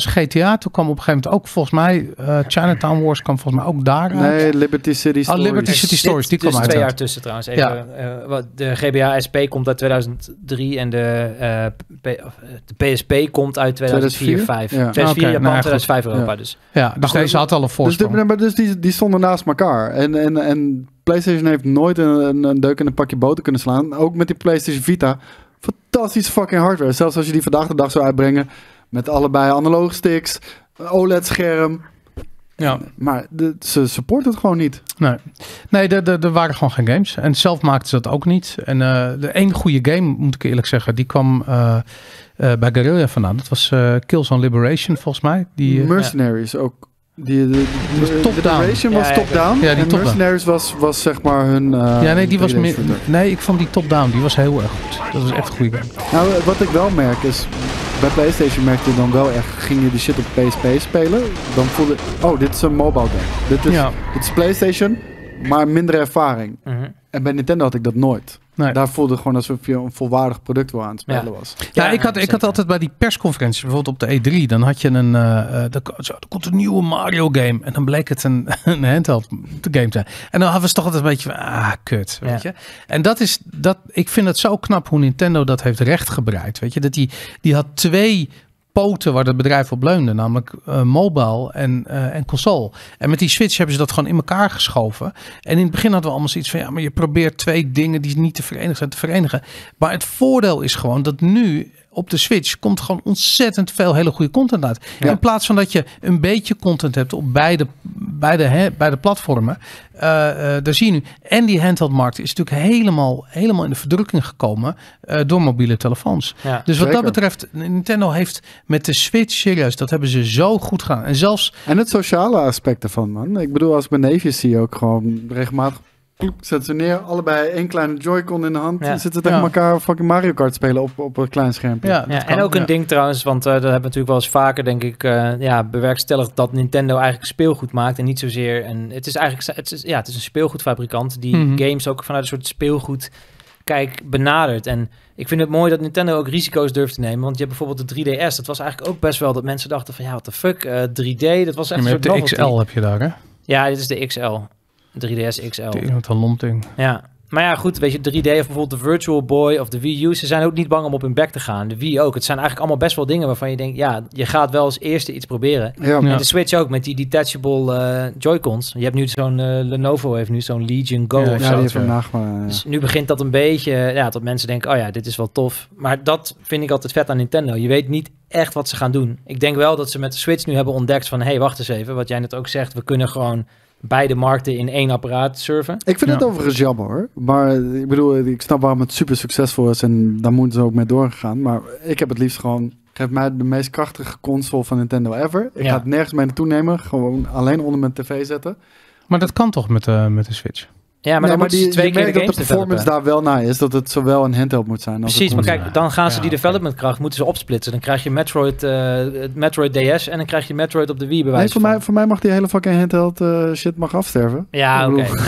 was G T A. Toen kwam op een gegeven moment ook volgens mij... Uh, Chinatown Wars kwam volgens mij ook daar uit. Nee, Liberty City Stories. Oh, Liberty City Stories, die kwam uit. uit. twee jaar tussen trouwens. Even, ja. uh, wat, de G B A S P komt uit tweeduizend drie en de, uh, P, de P S P komt uit tweeduizend vier, vijf. Ja. tweeduizend vier okay, Japan, nou, tweeduizend vijf Europa. Ja, dus, ja, dus deze had al een voorsprong. Dus, de, dus die, die stonden naast elkaar. En, en, en PlayStation heeft nooit een, een deuk in een pakje boter kunnen slaan. Ook met die PlayStation Vita. Fantastische fucking hardware. Zelfs als je die vandaag de dag zou uitbrengen. Met allebei analoge sticks. O L E D-scherm. Ja. Maar de, ze support het gewoon niet. Nee, nee er waren gewoon geen games. En zelf maakten ze dat ook niet. En uh, de één goede game, moet ik eerlijk zeggen, die kwam uh, uh, bij Guerrilla vandaan. Dat was uh, Killzone Liberation, volgens mij. Die, uh, Mercenaries ja. ook. Die, de, de, de, top-down. Liberation was ja, top-down. Ja, die en top Mercenaries was, was zeg maar hun... Uh, ja, nee, die was meer, nee, ik vond die top-down. Die was heel erg goed. Dat was echt een goede game. Nou, wat ik wel merk is... Bij PlayStation merkte je dan wel echt... Ging je die shit op P S P spelen... Dan voelde... Oh, dit is een mobile game. Dit is, ja. dit is PlayStation... Maar minder ervaring. Mm-hmm. En bij Nintendo had ik dat nooit. Nee. Daar voelde het gewoon alsof je een volwaardig product wel aan het spelen ja. was. Ja, ja, ik, had, ik had altijd bij die persconferenties, bijvoorbeeld op de E drie, dan had je een, uh, er komt een nieuwe Mario game en dan bleek het een, een handheld game te zijn. En dan hadden we toch altijd een beetje van, ah, kut, weet ja. je. En dat is, dat, ik vind het zo knap hoe Nintendo dat heeft rechtgebreid, weet je. Dat die, die had twee poten waar het bedrijf op leunde, namelijk uh, mobile en, uh, en console. En met die Switch hebben ze dat gewoon in elkaar geschoven. En in het begin hadden we allemaal zoiets van, ja, maar je probeert twee dingen die niet te verenigen zijn te verenigen. Maar het voordeel is gewoon dat nu op de Switch komt gewoon ontzettend veel hele goede content uit. Ja. In plaats van dat je een beetje content hebt op beide, beide, he, beide platformen. Uh, uh, daar zie je nu. En die handheldmarkt is natuurlijk helemaal, helemaal in de verdrukking gekomen uh, door mobiele telefoons. Ja, dus wat zeker. Dat betreft, Nintendo heeft met de Switch, serieus, dat hebben ze zo goed gedaan. En zelfs... En het sociale aspect ervan, man. Ik bedoel, als ik mijn neefjes zie ook gewoon regelmatig... Zet ze neer, allebei één kleine Joy-Con in de hand. Ja. Zitten tegen ja. elkaar fucking Mario Kart spelen op, op een klein schermpje. Ja, ja, en ook een ja. ding trouwens, want uh, dat hebben we natuurlijk wel eens vaker, denk ik, uh, ja, bewerkstelligd dat Nintendo eigenlijk speelgoed maakt en niet zozeer. En het is eigenlijk, het is, ja, het is een speelgoedfabrikant die mm-hmm. games ook vanuit een soort speelgoed kijk benadert. En ik vind het mooi dat Nintendo ook risico's durft te nemen, want je hebt bijvoorbeeld de drie D S. Dat was eigenlijk ook best wel dat mensen dachten van, ja, what the fuck, uh, drie D, dat was echt ja, een soort de X L heb je daar, hè? Ja, dit is de X L. drie D S X L. Met een lompding. Ja, maar ja, goed, weet je, drie D of bijvoorbeeld de Virtual Boy of de Wii U, ze zijn ook niet bang om op hun bek te gaan. De Wii ook. Het zijn eigenlijk allemaal best wel dingen waarvan je denkt, ja, je gaat wel als eerste iets proberen. Ja. En de Switch ook, met die detachable uh, Joy-Cons. Je hebt nu zo'n, uh, Lenovo heeft nu zo'n Legion Go ja, of ja, zo. Die vandaag maar, ja. Dus nu begint dat een beetje, ja, dat mensen denken, oh ja, dit is wel tof. Maar dat vind ik altijd vet aan Nintendo. Je weet niet echt wat ze gaan doen. Ik denk wel dat ze met de Switch nu hebben ontdekt van, hé, hey, wacht eens even, wat jij net ook zegt, we kunnen gewoon beide markten in één apparaat surfen. Ik vind ja. het overigens jammer hoor. Maar ik bedoel, ik snap waarom het super succesvol is en daar moeten ze ook mee doorgegaan. Maar ik heb het liefst gewoon, geef mij de meest krachtige console van Nintendo ever. Ik ja. ga het nergens mee naartoe nemen. Gewoon alleen onder mijn tv zetten. Maar dat kan toch met, uh, met de Switch? Ja, maar, nee, dan maar die, twee je keer merkt de dat de performance daar wel naar is. Dat het zowel een handheld moet zijn. Als Precies, maar kijk, zijn. dan gaan ze ja, die developmentkracht moeten ze opsplitsen. Dan krijg je Metroid, uh, Metroid D S en dan krijg je Metroid op de Wii bij wijze nee, voor mij, voor mij mag die hele fucking handheld uh, shit mag afsterven. Ja, oké. Okay.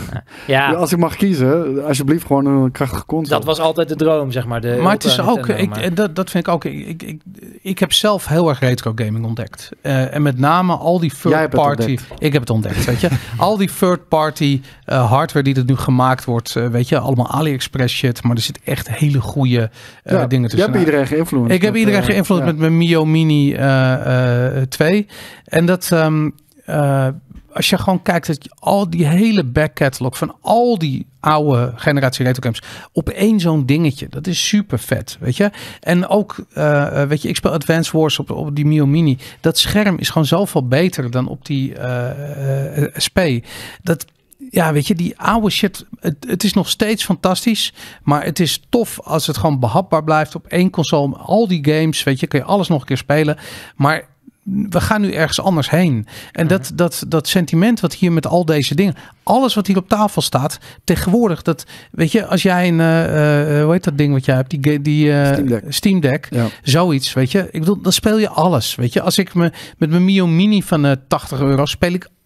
Ja. Als ik mag kiezen, alsjeblieft gewoon een krachtige console. Dat was altijd de droom, zeg maar. De maar het is ook, Nintendo, ik, maar. Dat, dat vind ik ook, ik, ik, ik, ik heb zelf heel erg retro gaming ontdekt. Uh, en met name al die third party, ik heb het ontdekt, weet je. Al die third party uh, hardware die er nu gemaakt wordt, uh, weet je, allemaal AliExpress shit, maar er zit echt hele goede uh, ja, dingen tussen. Je hebt iedereen geïnvloed. Ik heb iedereen geïnvloed uh, met ja. mijn Mio Mini uh, uh, twee. En dat... Um, uh, als je gewoon kijkt dat je al die hele back catalog van al die oude generatie retro games op één zo'n dingetje, dat is super vet, weet je. En ook, uh, weet je, ik speel Advance Wars op, op die Mio Mini. Dat scherm is gewoon zoveel beter dan op die uh, uh, S P. Dat, ja, weet je, die oude shit, het, het is nog steeds fantastisch, maar het is tof als het gewoon behapbaar blijft op één console. Al die games, weet je, kun je alles nog een keer spelen, maar we gaan nu ergens anders heen. En dat, dat, dat sentiment wat hier met al deze dingen, alles wat hier op tafel staat, tegenwoordig, dat, weet je, als jij een, uh, uh, hoe heet dat ding wat jij hebt, die, die uh, Steam Deck, Steam Deck ja. zoiets, weet je. Ik bedoel, dan speel je alles, weet je. Als ik me met mijn Mio Mini van uh, tachtig euro speel ik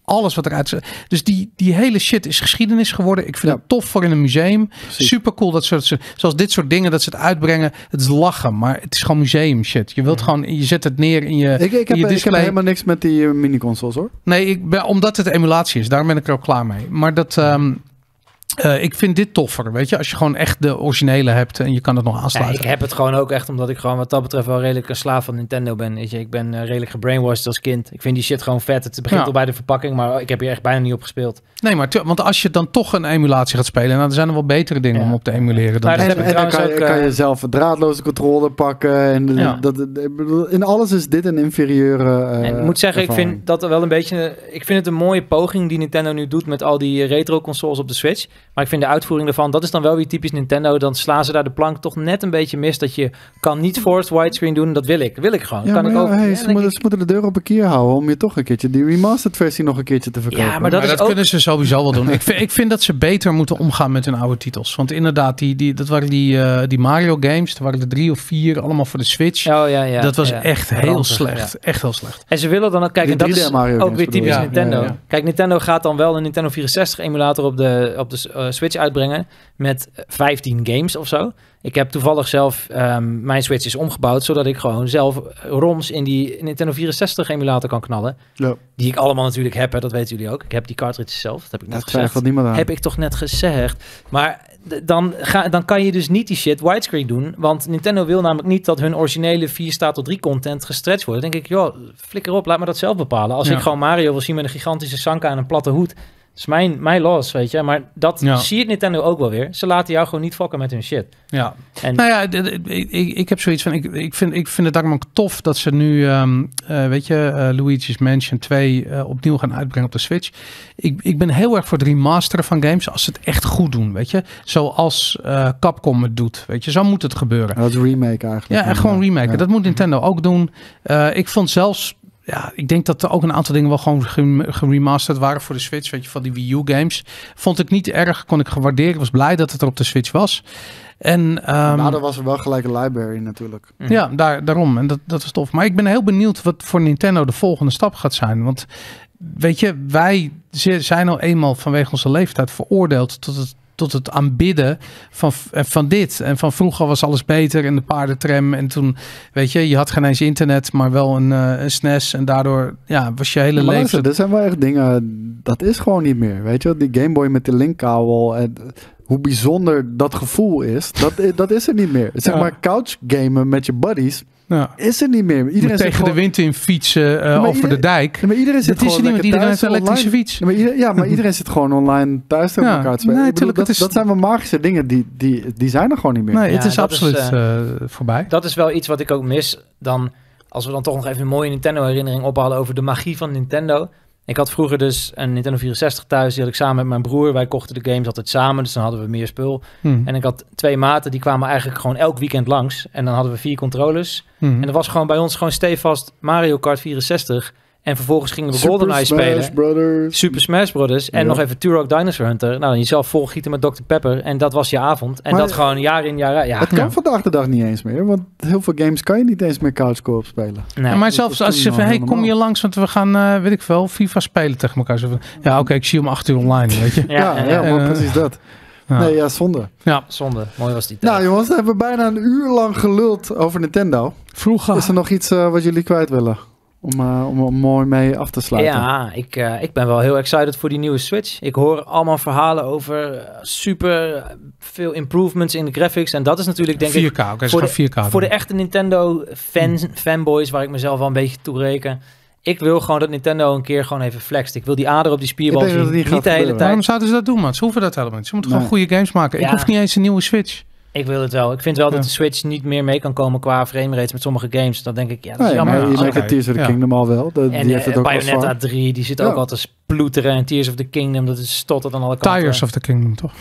alles wat eruit zit. Dus die, die hele shit is geschiedenis geworden. Ik vind Ja. het tof voor in een museum. Precies. Super cool dat ze, zoals dit soort dingen, dat ze het uitbrengen. Het is lachen, maar het is gewoon museum shit. Je wilt gewoon, je zet het neer in je, Ik, ik, in heb, je ik heb display. helemaal niks met die uh, mini-consoles hoor. Nee, ik ben, omdat het emulatie is. Daarom ben ik er ook klaar mee. Maar dat... Um, Uh, ik vind dit toffer, weet je. Als je gewoon echt de originele hebt en je kan het nog Ja, aansluiten. ik heb het gewoon ook echt omdat ik gewoon wat dat betreft wel redelijk een slaaf van Nintendo ben. Weet je, ik ben uh, redelijk gebrainwashed als kind. Ik vind die shit gewoon vet. Het begint Ja. al bij de verpakking, maar ik heb hier echt bijna niet op gespeeld. Nee, maar tu- want als je dan toch een emulatie gaat spelen, nou, er zijn er wel betere dingen Ja. om op te emuleren dan Maar dit. dat En, heb ik en dan trouwens kan je, ook, kan je uh, zelf een draadloze controller pakken. En Ja. dat, dat, ik bedoel, in alles is dit een inferieure uh, En ik moet zeggen, ik ervaring. vind dat er wel een beetje... Ik vind het een mooie poging die Nintendo nu doet met al die retro-consoles op de Switch. Maar ik vind de uitvoering daarvan, dat is dan wel weer typisch Nintendo. Dan slaan ze daar de plank toch net een beetje mis. Dat je kan niet forced widescreen doen. Dat wil ik. Wil ik gewoon. Ja, kan maar ik ja, ook. hey, ja, ze, dan moeten, denk ze moeten de deur op een kier houden om je toch een keertje die remastered versie nog een keertje te verkopen. Ja, maar Maar dat dat, is ook- kunnen ze sowieso wel doen. ik, vind, ik vind dat ze beter moeten omgaan met hun oude titels. Want inderdaad, die, die, dat waren die, uh, die Mario games. Er waren er drie of vier, allemaal voor de Switch. ik- Oh ja, ja. dat was ja. echt heel Ranzig, slecht. ja. Echt heel slecht. En ze willen dan ook... Kijk, Die en dat drie D is Mario ook games weer bedoel typisch je? Nintendo. Ja, ja, ja. Kijk, Nintendo gaat dan wel een Nintendo vierenzestig emulator op de, op de uh, Switch uitbrengen. Met vijftien games of zo. Ik heb toevallig zelf... Um, mijn Switch is omgebouwd, zodat ik gewoon zelf ROMs in die Nintendo vierenzestig emulator kan knallen. Ja. Die ik allemaal natuurlijk heb, hè, dat weten jullie ook. Ik heb die cartridges zelf, dat heb ik net Dat gezegd. twijfelt niemand aan. Heb ik toch net gezegd. Maar d- dan, ga, dan kan je dus niet die shit widescreen doen. Want Nintendo wil namelijk niet dat hun originele vier staat tot drie content gestretched wordt. Dan denk ik, joh, flikker op, laat me dat zelf bepalen. Als Ja. ik gewoon Mario wil zien met een gigantische Sanka en een platte hoed. Dat is mijn, mijn loss, weet je. Maar dat Ja. zie je Nintendo ook wel weer. Ze laten jou gewoon niet fokken met hun shit. Ja. En Nou ja, d- d- ik, ik, ik heb zoiets van, ik, ik, vind, ik vind het daarom ook tof dat ze nu, um, uh, weet je, uh, Luigi's Mansion twee uh, opnieuw gaan uitbrengen op de Switch. Ik, ik ben heel erg voor het remasteren van games als ze het echt goed doen, weet je. Zoals uh, Capcom het doet, weet je. Zo moet het gebeuren. Ja, dat is remake eigenlijk. Ja, echt gewoon remaken. Ja. Dat moet Nintendo ook doen. Uh, ik vond zelfs... Ja, ik denk dat er ook een aantal dingen wel gewoon gem- geremasterd waren voor de Switch. Weet je, van die Wii U games. Vond ik niet erg, kon ik gewaarderen. Ik was blij dat het er op de Switch was. En, um, nou, dat was er wel gelijk een library natuurlijk. Mhm. ja, daar, daarom. En dat, dat is tof. Maar ik ben heel benieuwd wat voor Nintendo de volgende stap gaat zijn. Want weet je, wij zi- zijn al eenmaal vanwege onze leeftijd veroordeeld tot het tot het aanbidden van, van dit. En van vroeger was alles beter in de paardentram. En toen, weet je, je had geen eens internet, maar wel een, uh, een S N E S. En daardoor ja, was je hele Maar leven... luister, er zijn wel echt dingen, dat is gewoon niet meer. Weet je wel, die Game Boy met de linkkabel en hoe bijzonder dat gevoel is, dat, dat is er niet meer. Zeg Ja. maar couch gamen met je buddies, Ja. is er niet meer. Iedereen zit tegen gewoon, de wind in fietsen uh, maar over ieder- de dijk. Ja, maar iedereen zit Dat is er gewoon niet, want lekker iedereen thuis heeft een elektrische online. fiets. Ja, maar, ieder- ja, maar iedereen zit gewoon online thuis tegen Ja, elkaar te spelen. nee, Ik bedoel, tuurlijk, dat, het is- dat zijn wel magische dingen, die, die, die zijn er gewoon niet meer. Nee, het Ja, is dat is, absoluut uh, uh, voorbij. Dat is wel iets wat ik ook mis. Dan, als we dan toch nog even een mooie Nintendo-herinnering ophalen over de magie van Nintendo. Ik had vroeger dus een Nintendo vierenzestig thuis. Die had ik samen met mijn broer. Wij kochten de games altijd samen, dus dan hadden we meer spul. Hm. En ik had twee maten, die kwamen eigenlijk gewoon elk weekend langs. En dan hadden we vier controllers. Hm. En dat was gewoon bij ons gewoon stevast Mario Kart vierenzestig. En vervolgens gingen we Super GoldenEye Smash spelen. Brothers. Super Smash Brothers. En Ja. nog even Turok Dinosaur Hunter. Nou, jezelf volgieten met dokter Pepper. En dat was je avond. En Maar- dat gewoon jaar in jaar uit. Ja, Het kan Ja. vandaag de dag niet eens meer, want heel veel games kan je niet eens meer couch co-op spelen. nee. Ja, maar dat zelfs is als je toen van, wel hey, kom je normaal. langs, want we gaan, uh, weet ik veel, FIFA spelen tegen elkaar. Zo van, ja, oké, okay, ik zie je om acht uur online, weet je. Ja, Ja, ja, ja, ja. maar Eh, precies dat. Ja. Nee, ja, zonde. Ja, Zonde. Mooi was die tijd. Nou jongens, we hebben bijna een uur lang geluld over Nintendo. vroeger. Is er nog iets uh, wat jullie kwijt willen? Om, uh, om, om mooi mee af te sluiten. Ja, ik, uh, ik ben wel heel excited voor die nieuwe Switch. Ik hoor allemaal verhalen over uh, super uh, veel improvements in de graphics. En dat is natuurlijk, denk vier K, ik, oké, okay, voor voor vier K. voor de echte Nintendo fans, fanboys, waar ik mezelf wel een beetje toe reken. Ik wil gewoon dat Nintendo een keer gewoon even flext. Ik wil die ader op die spierbal Ik denk zien. dat het niet Niet gaat de hele gebeuren. Waarom tijd. zouden ze dat doen, man? Ze hoeven dat helemaal niet. Ze moeten Nee. gewoon goede games maken. Ik Ja. hoef niet eens een nieuwe Switch. Ik wil het wel. Ik vind wel Ja. dat de Switch niet meer mee kan komen qua framerates met sommige games. Dan denk ik, ja, dat is Nee, jammer. maar je ja, merkt oké. het Tears of the Ja. Kingdom al wel. Dat, En die heeft het uh, ook al Bayonetta zwaar. drie, die zit Ja. ook altijd te sploeteren. En Tears of the Kingdom, dat is stottert aan alle kanten. Tires of the Kingdom, toch?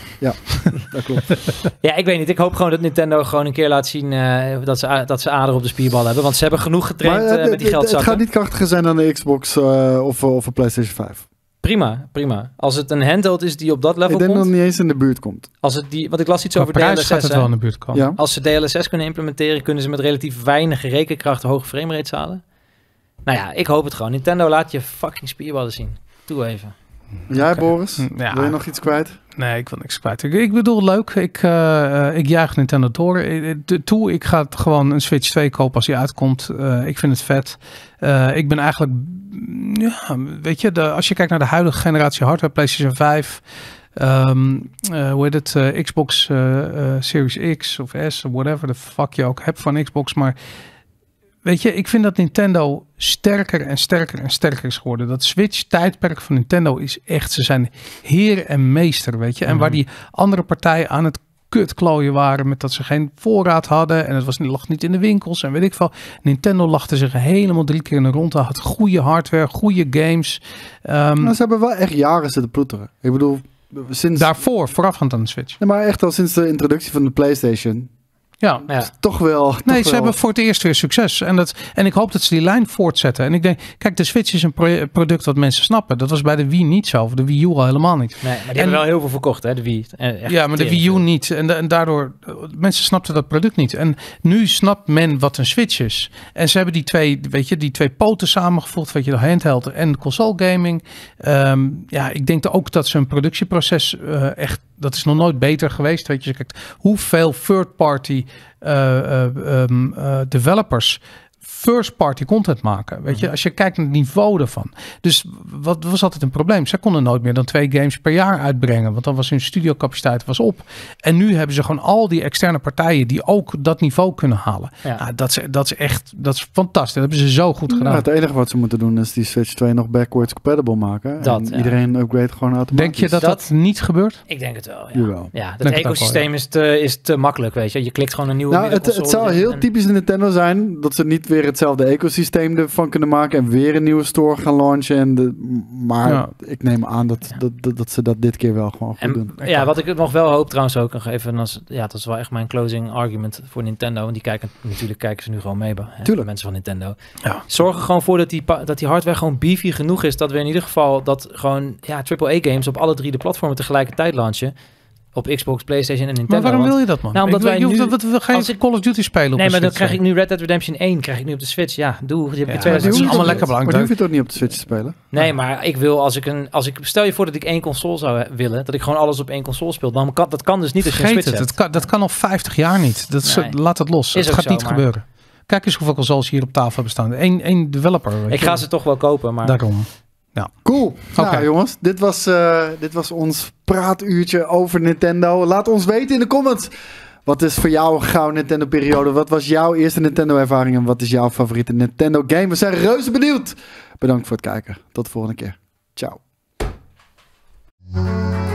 Dat klopt. Ja, ik weet niet. Ik hoop gewoon dat Nintendo gewoon een keer laat zien uh, dat, ze, dat ze ader op de spierbal hebben. Want ze hebben genoeg getraind Maar, uh, uh, met die het- het geldzakken. gaat niet krachtiger zijn dan de Xbox uh, of, of een PlayStation vijf. Prima, prima. Als het een handheld is die op dat level Ik denk dat komt. het niet eens in de buurt komt. Als het die, want ik las iets Qua over prijs D L S S. gaat het hè. wel in de buurt komen. Ja. Als ze D L S S kunnen implementeren, kunnen ze met relatief weinig rekenkracht hoge framerates halen. Nou ja, ik hoop het gewoon. Nintendo, laat je fucking spierballen zien. toe even. Jij, Oké. Boris? Ja. Wil je nog iets kwijt? Nee, ik wil niks kwijt. Ik, ik bedoel, leuk. Ik, uh, ik juich Nintendo door. De, toe, ik ga het gewoon een Switch twee kopen als die uitkomt. Uh, ik vind het vet. Uh, ik ben eigenlijk... Ja, weet je, de, als je kijkt naar de huidige generatie hardware, PlayStation vijf... Um, uh, hoe heet het? Uh, Xbox uh, uh, Series X of S, whatever the fuck je ook hebt van Xbox. Maar weet je, ik vind dat Nintendo sterker en sterker en sterker is geworden. Dat Switch-tijdperk van Nintendo is echt... Ze zijn heer en meester, weet je. En mm-hmm. waar die andere partijen aan het kutklooien waren... met dat ze geen voorraad hadden... en het was, lag niet in de winkels en weet ik veel. Nintendo lachte zich helemaal drie keer in de ronde. Had goede hardware, goede games. Um, nou, ze hebben wel echt jaren zitten ploeteren. Ik bedoel... Sinds... Daarvoor, voorafgaand aan de Switch. Nee, maar echt al sinds de introductie van de PlayStation... Ja, ja. toch wel. Toch nee, ze wel. hebben voor het eerst weer succes. En, dat, en ik hoop dat ze die lijn voortzetten. En ik denk, kijk, de Switch is een pro- product wat mensen snappen. Dat was bij de Wii niet zo. Of de Wii U al helemaal niet. Nee, maar die en, hebben wel heel veel verkocht, hè, de Wii. Echt ja, maar de Wii U veel. niet. En, en daardoor, mensen snapten dat product niet. En nu snapt men wat een Switch is. En ze hebben die twee, weet je, die twee poten samengevoegd. Weet je, de handheld en console gaming. Um, ja, ik denk ook dat ze een productieproces uh, echt, dat is nog nooit beter geweest. Weet je, kijk, hoeveel third party Uh, uh, um, uh, developers first party content maken. Weet je, als je kijkt naar het niveau ervan. Dus wat was altijd een probleem? Zij konden nooit meer dan twee games per jaar uitbrengen, want dan was hun studiocapaciteit was op. En nu hebben ze gewoon al die externe partijen die ook dat niveau kunnen halen. Ja. Nou, dat, is, dat is echt, dat is fantastisch. Dat hebben ze zo goed gedaan. Ja, het enige wat ze moeten doen is die Switch twee nog backwards compatible maken. Dat, en ja. iedereen upgrade gewoon automatisch. Denk je dat dat, dat niet gebeurt? Ik denk het wel. Ja, Jawel. ja dat ecosysteem wel, ja. is, te, is te makkelijk, weet je. Je klikt gewoon een nieuwe nou, het, het zou heel en... typisch Nintendo zijn dat ze niet weer hetzelfde ecosysteem ervan kunnen maken en weer een nieuwe store gaan launchen. En de, maar ja. ik neem aan dat, ja. dat, dat, dat ze dat dit keer wel gewoon goed en, doen. Ja, wat ik nog wel hoop trouwens ook nog even, als, ja, dat is wel echt mijn closing argument voor Nintendo. Want die kijken natuurlijk kijken ze nu gewoon mee, hè, Tuurlijk. mensen van Nintendo. Ja. Zorg er gewoon voor dat die, dat die hardware gewoon beefy genoeg is, dat we in ieder geval dat gewoon ja, triple A games op alle drie de platformen tegelijkertijd launchen. Op Xbox, PlayStation en Nintendo. Maar waarom want, wil je dat, man? Nou, omdat ik, wij je nu, hoeft, wat, wat, ga je ik, Call of Duty spelen op Nee, maar dan Switch, krijg ik nu Red Dead Redemption één, krijg ik nu op de Switch. Ja, doe. Je hebt ja, twee dat is allemaal lekker belangrijk. Maar die hoef je toch niet op de Switch te spelen? Nee, maar ik wil als ik een... Als ik, stel je voor dat ik één console zou willen, dat ik gewoon alles op één console speel. Dan kan, dat kan dus niet als je een Switch het, hebt. Het kan, dat kan al vijftig jaar niet. Dat is, nee. Laat het los. Is het gaat zo, niet maar... gebeuren. Kijk eens hoeveel consoles hier op tafel hebben staan. Eén, één developer. Ik ga ze toch wel kopen, maar... Daarom. Ja. Cool. Okay. Nou jongens, dit was, uh, dit was ons praatuurtje over Nintendo. Laat ons weten in de comments. Wat is voor jou een gouden Nintendo-periode? Wat was jouw eerste Nintendo-ervaring? En wat is jouw favoriete Nintendo-game? We zijn reuze benieuwd. Bedankt voor het kijken. Tot de volgende keer. Ciao.